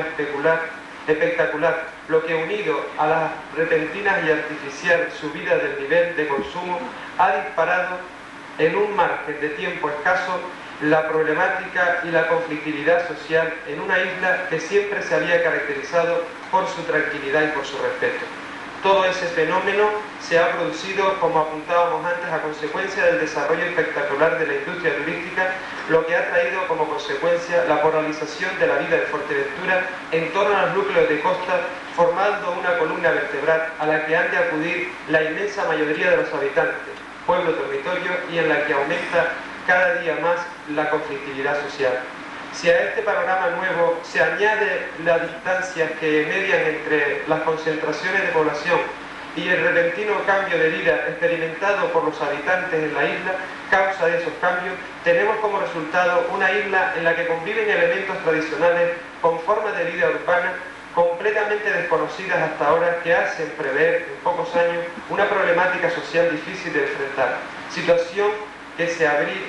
espectacular, lo que, unido a la repentina y artificial subida del nivel de consumo, ha disparado en un margen de tiempo escaso la problemática y la conflictividad social en una isla que siempre se había caracterizado por su tranquilidad y por su respeto. Todo ese fenómeno se ha producido, como apuntábamos antes, a consecuencia del desarrollo espectacular de la industria turística, lo que ha traído como consecuencia la polarización de la vida de Fuerteventura en torno a los núcleos de costa, formando una columna vertebral a la que han de acudir la inmensa mayoría de los habitantes, pueblo dormitorio, y en la que aumenta cada día más la conflictividad social. Si a este panorama nuevo se añade las distancias que median entre las concentraciones de población y el repentino cambio de vida experimentado por los habitantes en la isla, causa de esos cambios, tenemos como resultado una isla en la que conviven elementos tradicionales con formas de vida urbana completamente desconocidas hasta ahora, que hacen prever en pocos años una problemática social difícil de enfrentar, situación que se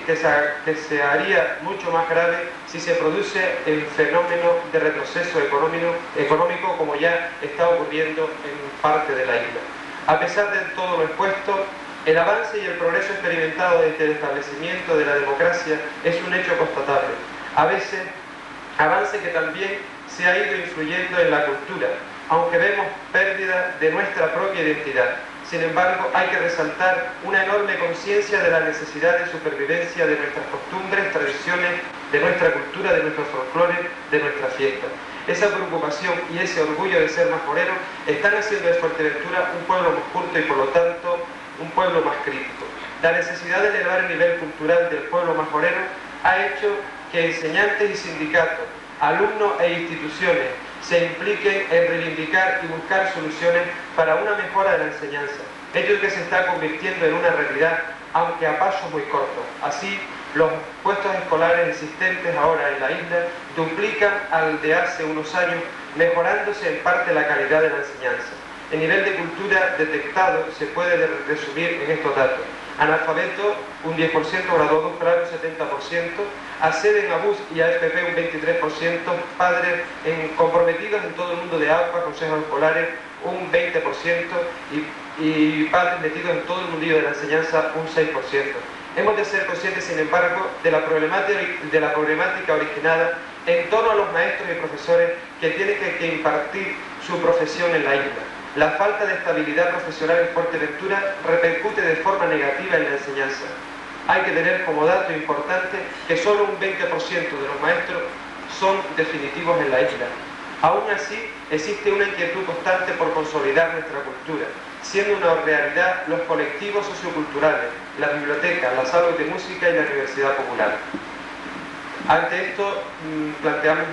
haría mucho más grave si se produce el fenómeno de retroceso económico como ya está ocurriendo en parte de la isla. A pesar de todo lo expuesto, el avance y el progreso experimentado desde el establecimiento de la democracia es un hecho constatable. A veces, avance que también se ha ido influyendo en la cultura, aunque vemos pérdida de nuestra propia identidad. Sin embargo, hay que resaltar una enorme conciencia de la necesidad de supervivencia de nuestras costumbres, tradiciones, de nuestra cultura, de nuestros folclores, de nuestras fiestas. Esa preocupación y ese orgullo de ser majorero están haciendo de Fuerteventura un pueblo más culto y, por lo tanto, un pueblo más crítico. La necesidad de elevar el nivel cultural del pueblo majorero ha hecho que enseñantes y sindicatos, alumnos e instituciones se impliquen en reivindicar y buscar soluciones para una mejora de la enseñanza, hecho que se está convirtiendo en una realidad, aunque a pasos muy cortos. Así, los puestos escolares existentes ahora en la isla duplican al de hace unos años, mejorándose en parte la calidad de la enseñanza. El nivel de cultura detectado se puede resumir en estos datos: analfabeto un 10%, graduados claro un 70%, acceden a BUS y a FP un 23%, padres comprometidos en todo el mundo de AUPA, consejos escolares, un 20%, y padres metidos en todo el mundillo de la enseñanza, un 6%. Hemos de ser conscientes, sin embargo, de la problemática originada en torno a los maestros y profesores que tienen que impartir su profesión en la isla. La falta de estabilidad profesional en Fuerteventura repercute de forma negativa en la enseñanza. Hay que tener como dato importante que solo un 20% de los maestros son definitivos en la isla. Aún así, existe una inquietud constante por consolidar nuestra cultura, siendo una realidad los colectivos socioculturales, la biblioteca, las salas de música y la Universidad Popular. Ante esto, planteamos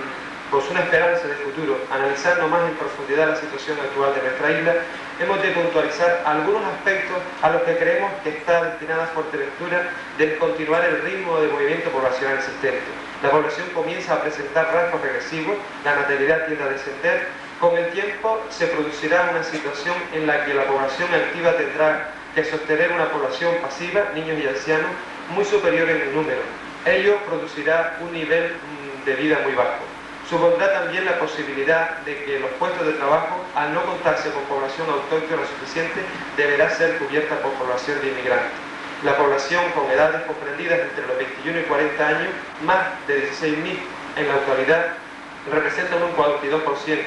pues una esperanza de futuro. Analizando más en profundidad la situación actual de nuestra isla, hemos de puntualizar algunos aspectos a los que creemos que está destinada Fuerteventura de continuar el ritmo de movimiento poblacional existente. La población comienza a presentar rasgos regresivos, la natalidad tiende a descender. Con el tiempo se producirá una situación en la que la población activa tendrá que sostener una población pasiva, niños y ancianos, muy superior en el número. Ello producirá un nivel de vida muy bajo. Supondrá también la posibilidad de que los puestos de trabajo, al no contarse con población autóctona suficiente, deberá ser cubierta por población de inmigrantes. La población con edades comprendidas entre los 21 y 40 años, más de 16.000 en la actualidad, representan un 42%,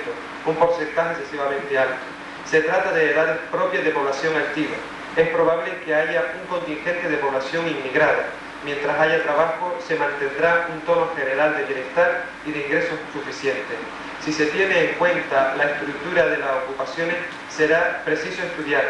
un porcentaje excesivamente alto. Se trata de edades propias de población activa. Es probable que haya un contingente de población inmigrada. Mientras haya trabajo, se mantendrá un tono general de bienestar y de ingresos suficientes. Si se tiene en cuenta la estructura de las ocupaciones, será preciso estudiar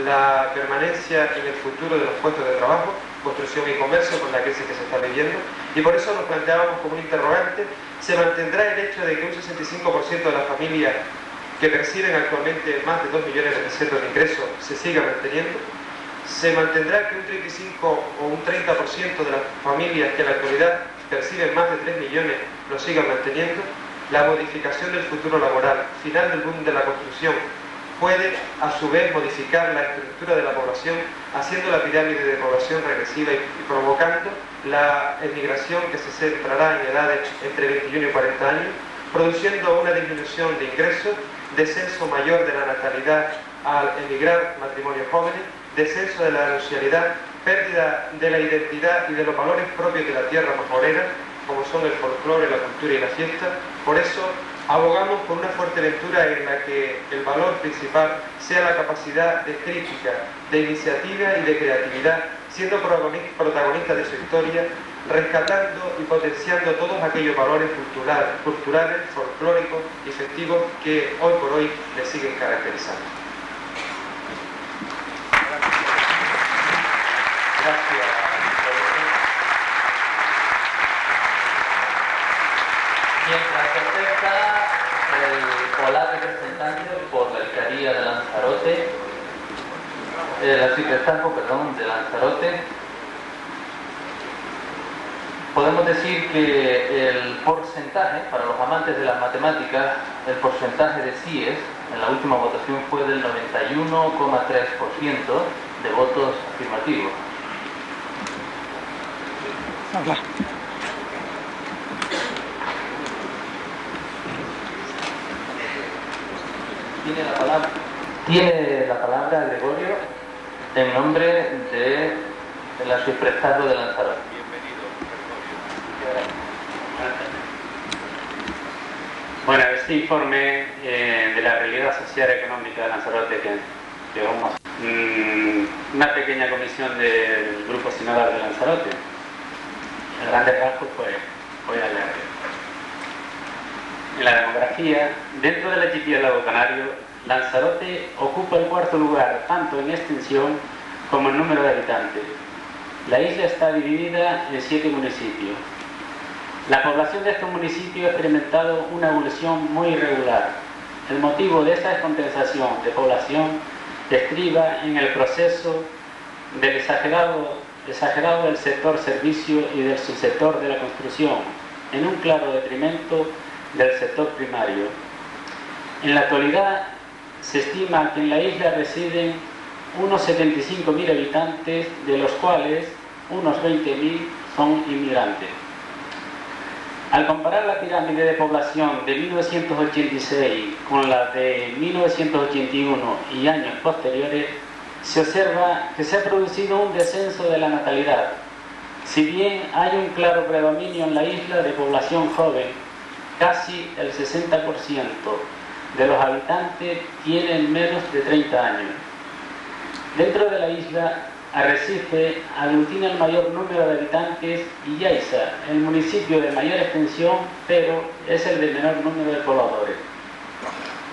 la permanencia en el futuro de los puestos de trabajo, construcción y comercio con la crisis que se está viviendo, y por eso nos planteábamos como un interrogante: ¿se mantendrá el hecho de que un 65% de las familias que perciben actualmente más de 2 millones de pesetas de ingresos se siga manteniendo? ¿Se mantendrá que un 35 o un 30% de las familias que en la actualidad perciben más de 3 millones lo sigan manteniendo? La modificación del futuro laboral, final del boom de la construcción, puede a su vez modificar la estructura de la población, haciendo la pirámide de población regresiva y provocando la emigración que se centrará en edades entre 21 y 40 años, produciendo una disminución de ingresos, descenso mayor de la natalidad al emigrar matrimonios jóvenes, descenso de la anuncialidad, pérdida de la identidad y de los valores propios de la tierra majorera, como son el folclore, la cultura y la fiesta. Por eso abogamos por una Fuerteventura en la que el valor principal sea la capacidad de crítica, de iniciativa y de creatividad, siendo protagonista de su historia, rescatando y potenciando todos aquellos valores culturales, folclóricos y festivos que hoy por hoy le siguen caracterizando. Gracias. Mientras se acerca el oral representante por la Vicaría de Lanzarote, el arciprestazgo, de Lanzarote, podemos decir que el porcentaje, para los amantes de las matemáticas, el porcentaje de síes en la última votación fue del 91,3% de votos afirmativos. Habla. Tiene la palabra Gregorio en nombre del arciprestazgo de Lanzarote. Bueno, este informe de la realidad social y económica de Lanzarote que vamos una pequeña comisión del Grupo Sinodal de Lanzarote. En grandes rasgos, pues voy a leer. En la demografía, dentro del archipiélago canario, Lanzarote ocupa el cuarto lugar tanto en extensión como en número de habitantes. La isla está dividida en 7 municipios. La población de estos municipios ha experimentado una evolución muy irregular. El motivo de esta descompensación de población estriba en el proceso del exagerado del sector servicio y del subsector de la construcción, en un claro detrimento del sector primario. En la actualidad se estima que en la isla residen unos 75.000 habitantes, de los cuales unos 20.000 son inmigrantes. Al comparar la pirámide de población de 1986 con la de 1981 y años posteriores, se observa que se ha producido un descenso de la natalidad. Si bien hay un claro predominio en la isla de población joven, casi el 60% de los habitantes tienen menos de 30 años. Dentro de la isla, Arrecife aglutina el mayor número de habitantes y Yaiza, el municipio de mayor extensión, pero es el de menor número de pobladores.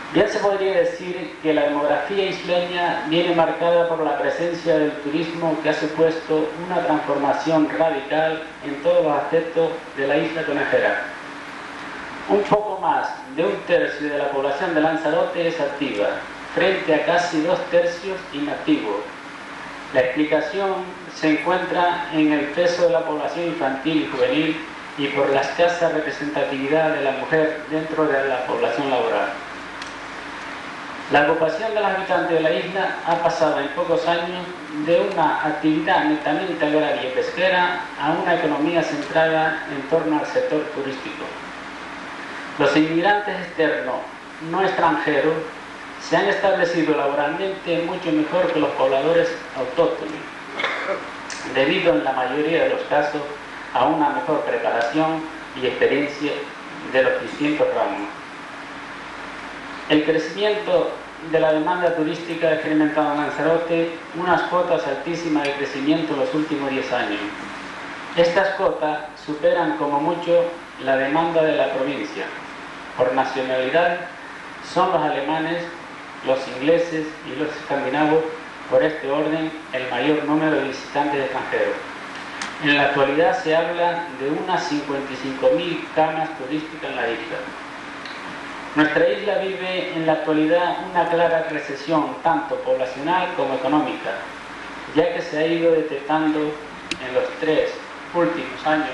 Bien se podría decir que la demografía isleña viene marcada por la presencia del turismo que ha supuesto una transformación radical en todos los aspectos de la isla conejera. Un poco más de 1/3 de la población de Lanzarote es activa, frente a casi 2/3 inactivos. La explicación se encuentra en el peso de la población infantil y juvenil y por la escasa representatividad de la mujer dentro de la población laboral. La ocupación de los habitantes de la isla ha pasado en pocos años de una actividad netamente agraria y pesquera a una economía centrada en torno al sector turístico. Los inmigrantes externos, no extranjeros, se han establecido laboralmente mucho mejor que los pobladores autóctonos, debido en la mayoría de los casos a una mejor preparación y experiencia de los distintos ramos. El crecimiento de la demanda turística ha experimentado en Lanzarote unas cuotas altísimas de crecimiento en los últimos 10 años. Estas cuotas superan como mucho la demanda de la provincia. Por nacionalidad son los alemanes, los ingleses y los escandinavos, por este orden, el mayor número de visitantes extranjeros. En la actualidad se habla de unas 55.000 camas turísticas en la isla. Nuestra isla vive en la actualidad una clara recesión, tanto poblacional como económica, ya que se ha ido detectando en los 3 últimos años.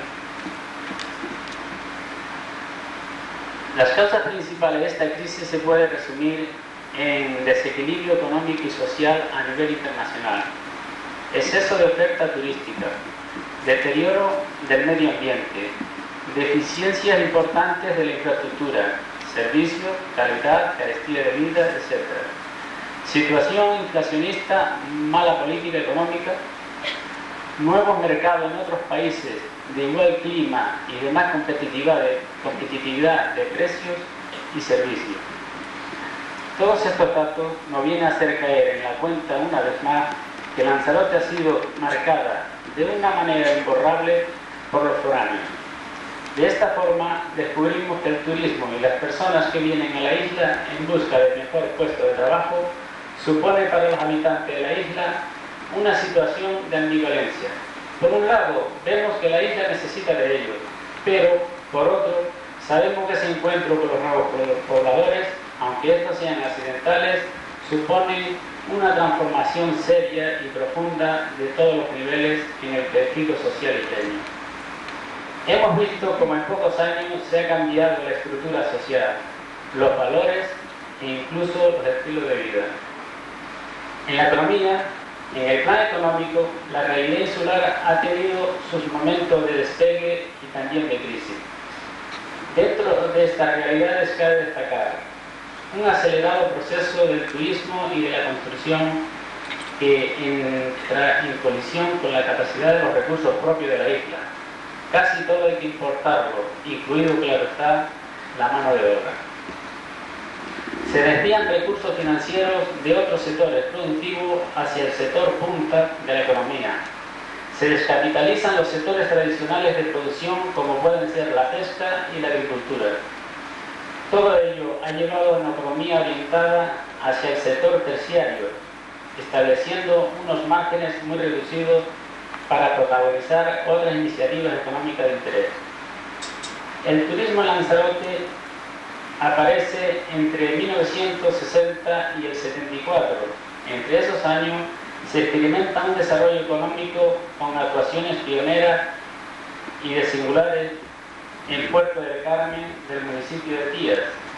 Las causas principales de esta crisis se pueden resumir en desequilibrio económico y social a nivel internacional, exceso de oferta turística, deterioro del medio ambiente, deficiencias importantes de la infraestructura, servicios, calidad, carestía de vida, etc. Situación inflacionista, mala política económica, nuevos mercados en otros países de igual clima y de más competitividad de precios y servicios. Todos estos datos nos vienen a hacer caer en la cuenta una vez más que Lanzarote ha sido marcada de una manera imborrable por los foráneos. De esta forma descubrimos que el turismo y las personas que vienen a la isla en busca de mejor puesto de trabajo supone para los habitantes de la isla una situación de ambivalencia. Por un lado, vemos que la isla necesita de ellos, pero por otro, sabemos que ese encuentro con los nuevos pobladores, aunque estos sean accidentales, supone una transformación seria y profunda de todos los niveles en el tejido social isleño. Hemos visto cómo en pocos años se ha cambiado la estructura social, los valores e incluso los estilos de vida. En la economía, en el plan económico, la realidad insular ha tenido sus momentos de despegue y también de crisis. Dentro de estas realidades cabe destacar un acelerado proceso del turismo y de la construcción que entra en colisión con la capacidad de los recursos propios de la isla. Casi todo hay que importarlo, incluido, claro está, la mano de obra. Se desvían recursos financieros de otros sectores productivos hacia el sector punta de la economía. Se descapitalizan los sectores tradicionales de producción como pueden ser la pesca y la agricultura. Todo ello ha llevado a una economía orientada hacia el sector terciario, estableciendo unos márgenes muy reducidos para protagonizar otras iniciativas económicas de interés. El turismo en Lanzarote aparece entre 1960 y el 74. Entre esos años se experimenta un desarrollo económico con actuaciones pioneras y de singulares en Puerto del Carmen del municipio de Tías.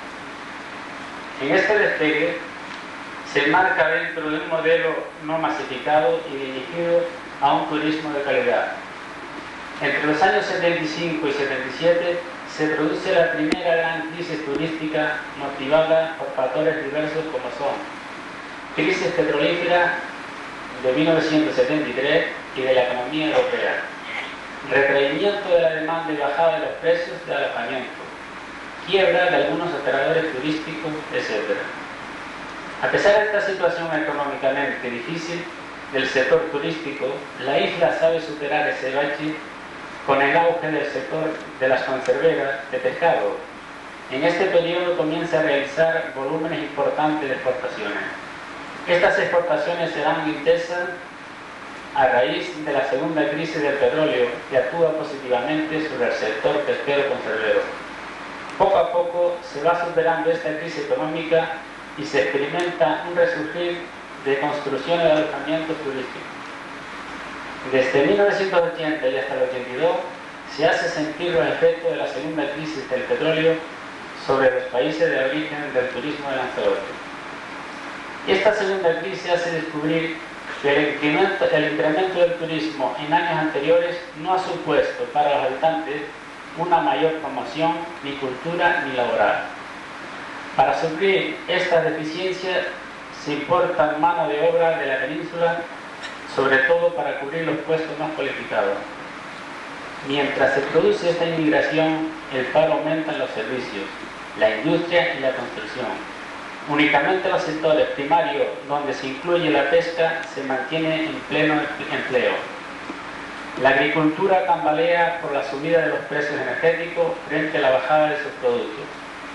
En este despegue se enmarca dentro de un modelo no masificado y dirigido a un turismo de calidad. Entre los años 75 y 77 se produce la primera gran crisis turística motivada por factores diversos como son crisis petrolífera de 1973 y de la economía europea, retraimiento de la demanda y bajada de los precios de alojamiento, quiebra de algunos operadores turísticos, etc. A pesar de esta situación económicamente difícil del sector turístico, la isla sabe superar ese bache con el auge del sector de las conserveras de pescado, En este periodo comienza a realizar volúmenes importantes de exportaciones. Estas exportaciones serán intensas a raíz de la segunda crisis del petróleo, que actúa positivamente sobre el sector pesquero conservero. Poco a poco se va superando esta crisis económica y se experimenta un resurgir de construcciones de alojamientos turísticos. Desde 1980 y hasta el 82 se hace sentir los efectos de la segunda crisis del petróleo sobre los países de origen del turismo de Lanzarote. Esta segunda crisis hace descubrir que el incremento del turismo en años anteriores no ha supuesto para los habitantes una mayor promoción, ni cultura ni laboral. Para suplir estas deficiencias se importa mano de obra de la península, sobre todo para cubrir los puestos más cualificados. Mientras se produce esta inmigración, el paro aumenta en los servicios, la industria y la construcción. Únicamente los sectores primarios, donde se incluye la pesca, se mantiene en pleno empleo. La agricultura tambalea por la subida de los precios energéticos frente a la bajada de sus productos.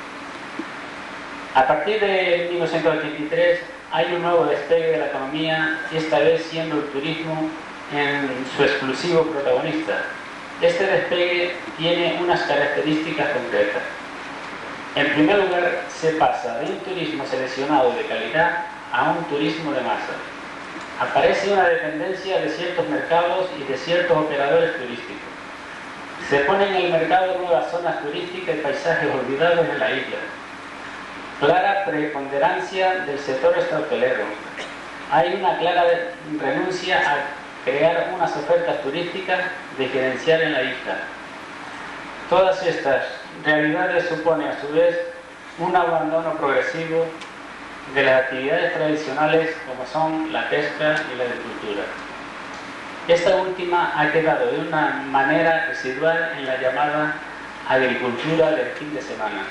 A partir de 1983 hay un nuevo despegue de la economía, esta vez siendo el turismo en su exclusivo protagonista. Este despegue tiene unas características concretas. En primer lugar, se pasa de un turismo seleccionado de calidad a un turismo de masa. Aparece una dependencia de ciertos mercados y de ciertos operadores turísticos. Se ponen en el mercado nuevas zonas turísticas y paisajes olvidados en la isla. Clara preponderancia del sector extrahotelero. Hay una clara renuncia a crear unas ofertas turísticas diferenciadas en la isla. Todas estas realidades suponen a su vez un abandono progresivo de las actividades tradicionales como son la pesca y la agricultura. Esta última ha quedado de una manera residual en la llamada agricultura del fin de semana.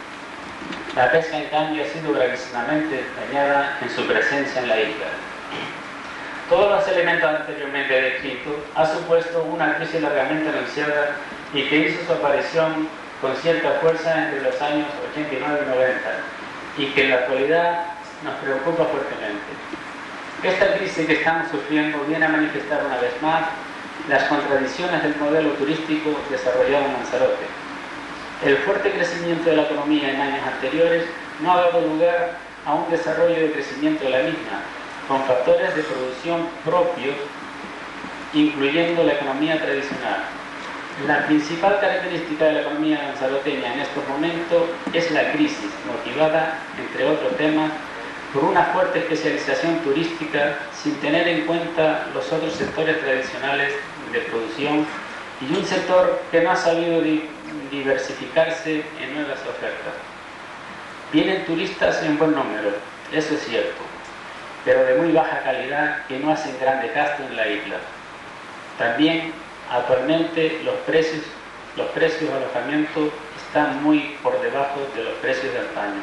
La pesca, en cambio, ha sido gravísimamente dañada en su presencia en la isla. Todos los elementos anteriormente descritos han supuesto una crisis largamente anunciada y que hizo su aparición con cierta fuerza entre los años 89 y 90 y que en la actualidad nos preocupa fuertemente. Esta crisis que estamos sufriendo viene a manifestar una vez más las contradicciones del modelo turístico desarrollado en Lanzarote. El fuerte crecimiento de la economía en años anteriores no ha dado lugar a un desarrollo de crecimiento de la misma, con factores de producción propios, incluyendo la economía tradicional. La principal característica de la economía lanzaroteña en estos momentos es la crisis, motivada, entre otros temas, por una fuerte especialización turística sin tener en cuenta los otros sectores tradicionales de producción y un sector que no ha sabido diversificarse en nuevas ofertas. Vienen turistas en buen número, eso es cierto, pero de muy baja calidad que no hacen grandes gastos en la isla. También, actualmente, los precios de alojamiento están muy por debajo de los precios de antaño.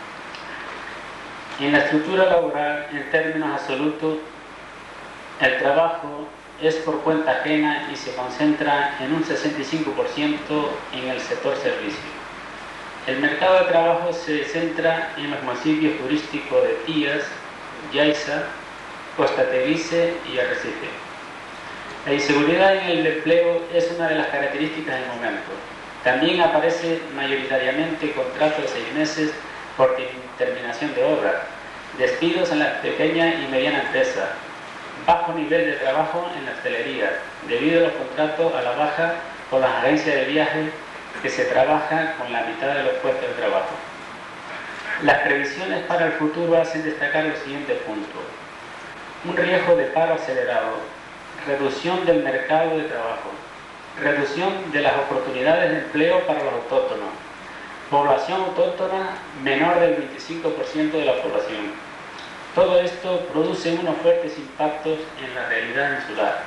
En la estructura laboral, en términos absolutos, el trabajo es por cuenta ajena y se concentra en un 65% en el sector servicio. El mercado de trabajo se centra en los municipios turísticos de Tías, Yaiza, Costa Teguise y Arrecife. La inseguridad en el empleo es una de las características del momento. También aparece mayoritariamente contratos de 6 meses por terminación de obra, despidos en la pequeña y mediana empresa, bajo nivel de trabajo en la hostelería, debido a los contratos a la baja con las agencias de viajes que se trabajan con la mitad de los puestos de trabajo. Las previsiones para el futuro hacen destacar los siguientes puntos: un riesgo de paro acelerado, reducción del mercado de trabajo, reducción de las oportunidades de empleo para los autóctonos, población autóctona menor del 25% de la población. Todo esto produce unos fuertes impactos en la realidad insular.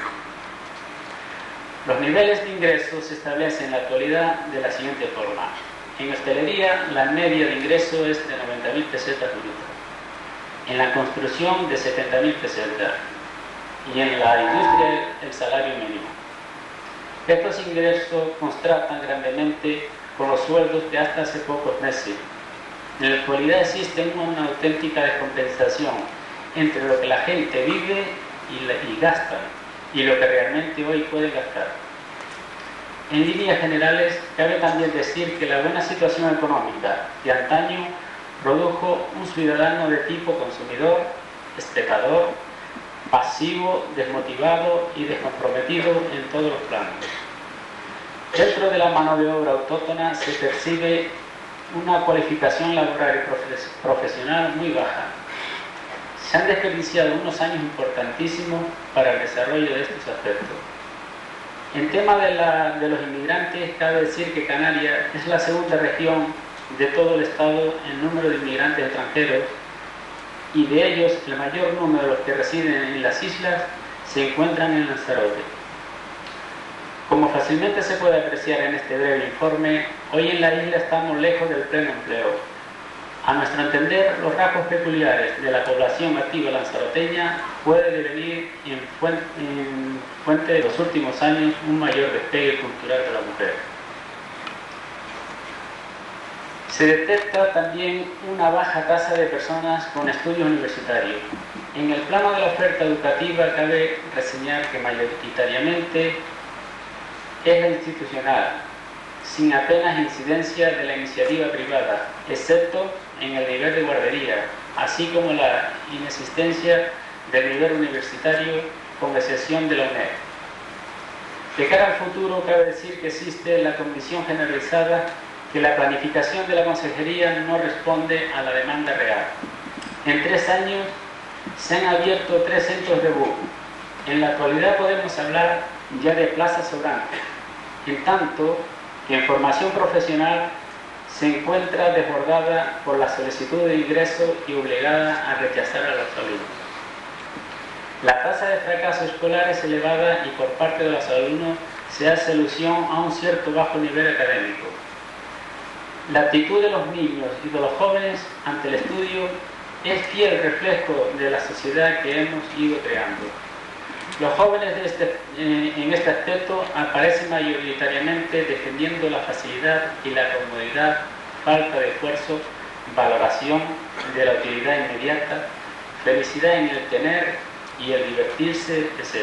Los niveles de ingresos se establecen en la actualidad de la siguiente forma. En hostelería, la media de ingreso es de 90.000 pesetas brutas. En la construcción, de 70.000 pesetas. Y en la industria, el salario mínimo. Estos ingresos contrastan grandemente con los sueldos de hasta hace pocos meses. En la actualidad existe una auténtica descompensación entre lo que la gente vive y gasta y lo que realmente hoy puede gastar. En líneas generales, cabe también decir que la buena situación económica de antaño produjo un ciudadano de tipo consumidor, espectador, pasivo, desmotivado y descomprometido en todos los planos. Dentro de la mano de obra autóctona se percibe una cualificación laboral y profesional muy baja. Se han desperdiciado unos años importantísimos para el desarrollo de estos aspectos. En tema de los inmigrantes, cabe decir que Canarias es la segunda región de todo el Estado en número de inmigrantes extranjeros y de ellos el mayor número de los que residen en las islas se encuentran en Lanzarote. Como fácilmente se puede apreciar en este breve informe, hoy en la isla estamos lejos del pleno empleo. A nuestro entender, los rasgos peculiares de la población activa lanzaroteña puede devenir en fuente de los últimos años un mayor despegue cultural de la mujer. Se detecta también una baja tasa de personas con estudios universitarios. En el plano de la oferta educativa cabe reseñar que mayoritariamente es la institucional, sin apenas incidencia de la iniciativa privada, excepto en el nivel de guardería, así como la inexistencia del nivel universitario, con excepción de la UNED. De cara al futuro, cabe decir que existe la convicción generalizada que la planificación de la Consejería no responde a la demanda real. En 3 años se han abierto 3 centros de BUP. En la actualidad podemos hablar ya de plazas sobrantes, en tanto que en formación profesional se encuentra desbordada por la solicitud de ingreso y obligada a rechazar a los alumnos. La tasa de fracaso escolar es elevada y por parte de los alumnos se hace alusión a un cierto bajo nivel académico. La actitud de los niños y de los jóvenes ante el estudio es fiel reflejo de la sociedad que hemos ido creando. Los jóvenes en este aspecto aparecen mayoritariamente defendiendo la facilidad y la comodidad, falta de esfuerzo, valoración de la utilidad inmediata, felicidad en el tener y el divertirse, etc.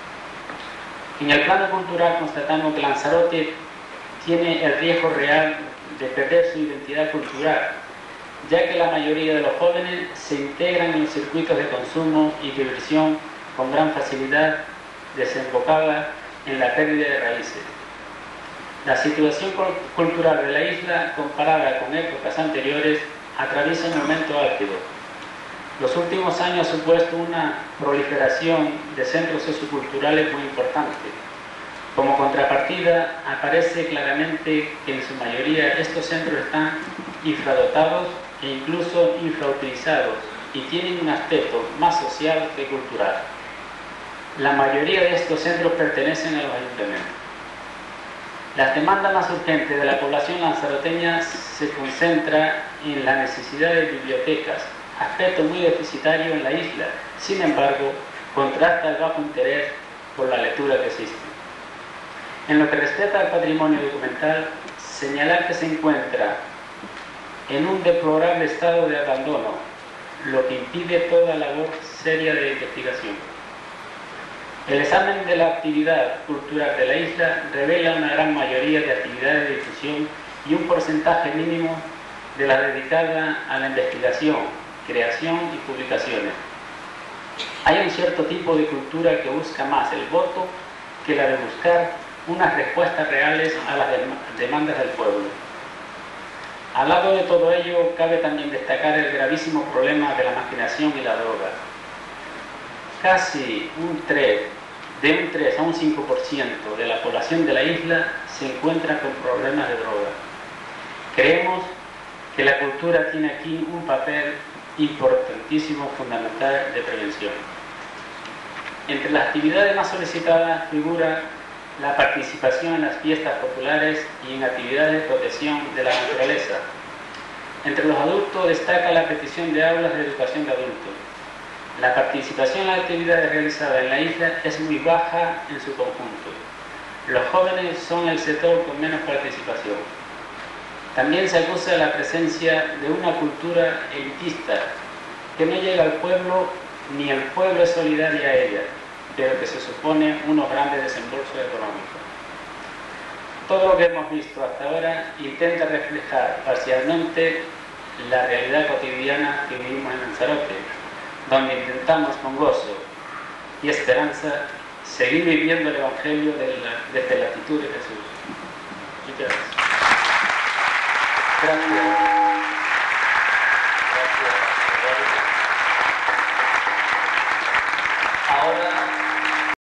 En el plano cultural constatamos que Lanzarote tiene el riesgo real de perder su identidad cultural, ya que la mayoría de los jóvenes se integran en circuitos de consumo y diversión con gran facilidad, desembocada en la pérdida de raíces. La situación cultural de la isla, comparada con épocas anteriores, atraviesa un momento álgido. Los últimos años han supuesto una proliferación de centros socioculturales muy importante. Como contrapartida, aparece claramente que en su mayoría estos centros están infradotados e incluso infrautilizados y tienen un aspecto más social que cultural. La mayoría de estos centros pertenecen a los ayuntamientos. Las demandas más urgentes de la población lanzaroteña se concentra en la necesidad de bibliotecas, aspecto muy deficitario en la isla. Sin embargo, contrasta el bajo interés por la lectura que existe. En lo que respecta al patrimonio documental, señalar que se encuentra en un deplorable estado de abandono, lo que impide toda labor seria de investigación. El examen de la actividad cultural de la isla revela una gran mayoría de actividades de difusión y un porcentaje mínimo de la dedicada a la investigación, creación y publicaciones. Hay un cierto tipo de cultura que busca más el voto que la de buscar unas respuestas reales a las demandas del pueblo. Al lado de todo ello, cabe también destacar el gravísimo problema de la marginación y la droga. Casi de un 3 a un 5% de la población de la isla se encuentra con problemas de droga. Creemos que la cultura tiene aquí un papel importantísimo, fundamental de prevención. Entre las actividades más solicitadas figura la participación en las fiestas populares y en actividades de protección de la naturaleza. Entre los adultos destaca la petición de aulas de educación de adultos. La participación en las actividades realizadas en la isla es muy baja en su conjunto. Los jóvenes son el sector con menos participación. También se acusa la presencia de una cultura elitista que no llega al pueblo ni el pueblo es solidario a ella, pero que se supone unos grandes desembolsos económicos. Todo lo que hemos visto hasta ahora intenta reflejar parcialmente la realidad cotidiana que vivimos en Lanzarote, donde intentamos con gozo y esperanza seguir viviendo el Evangelio desde la actitud de Jesús. Muchas gracias. Gracias.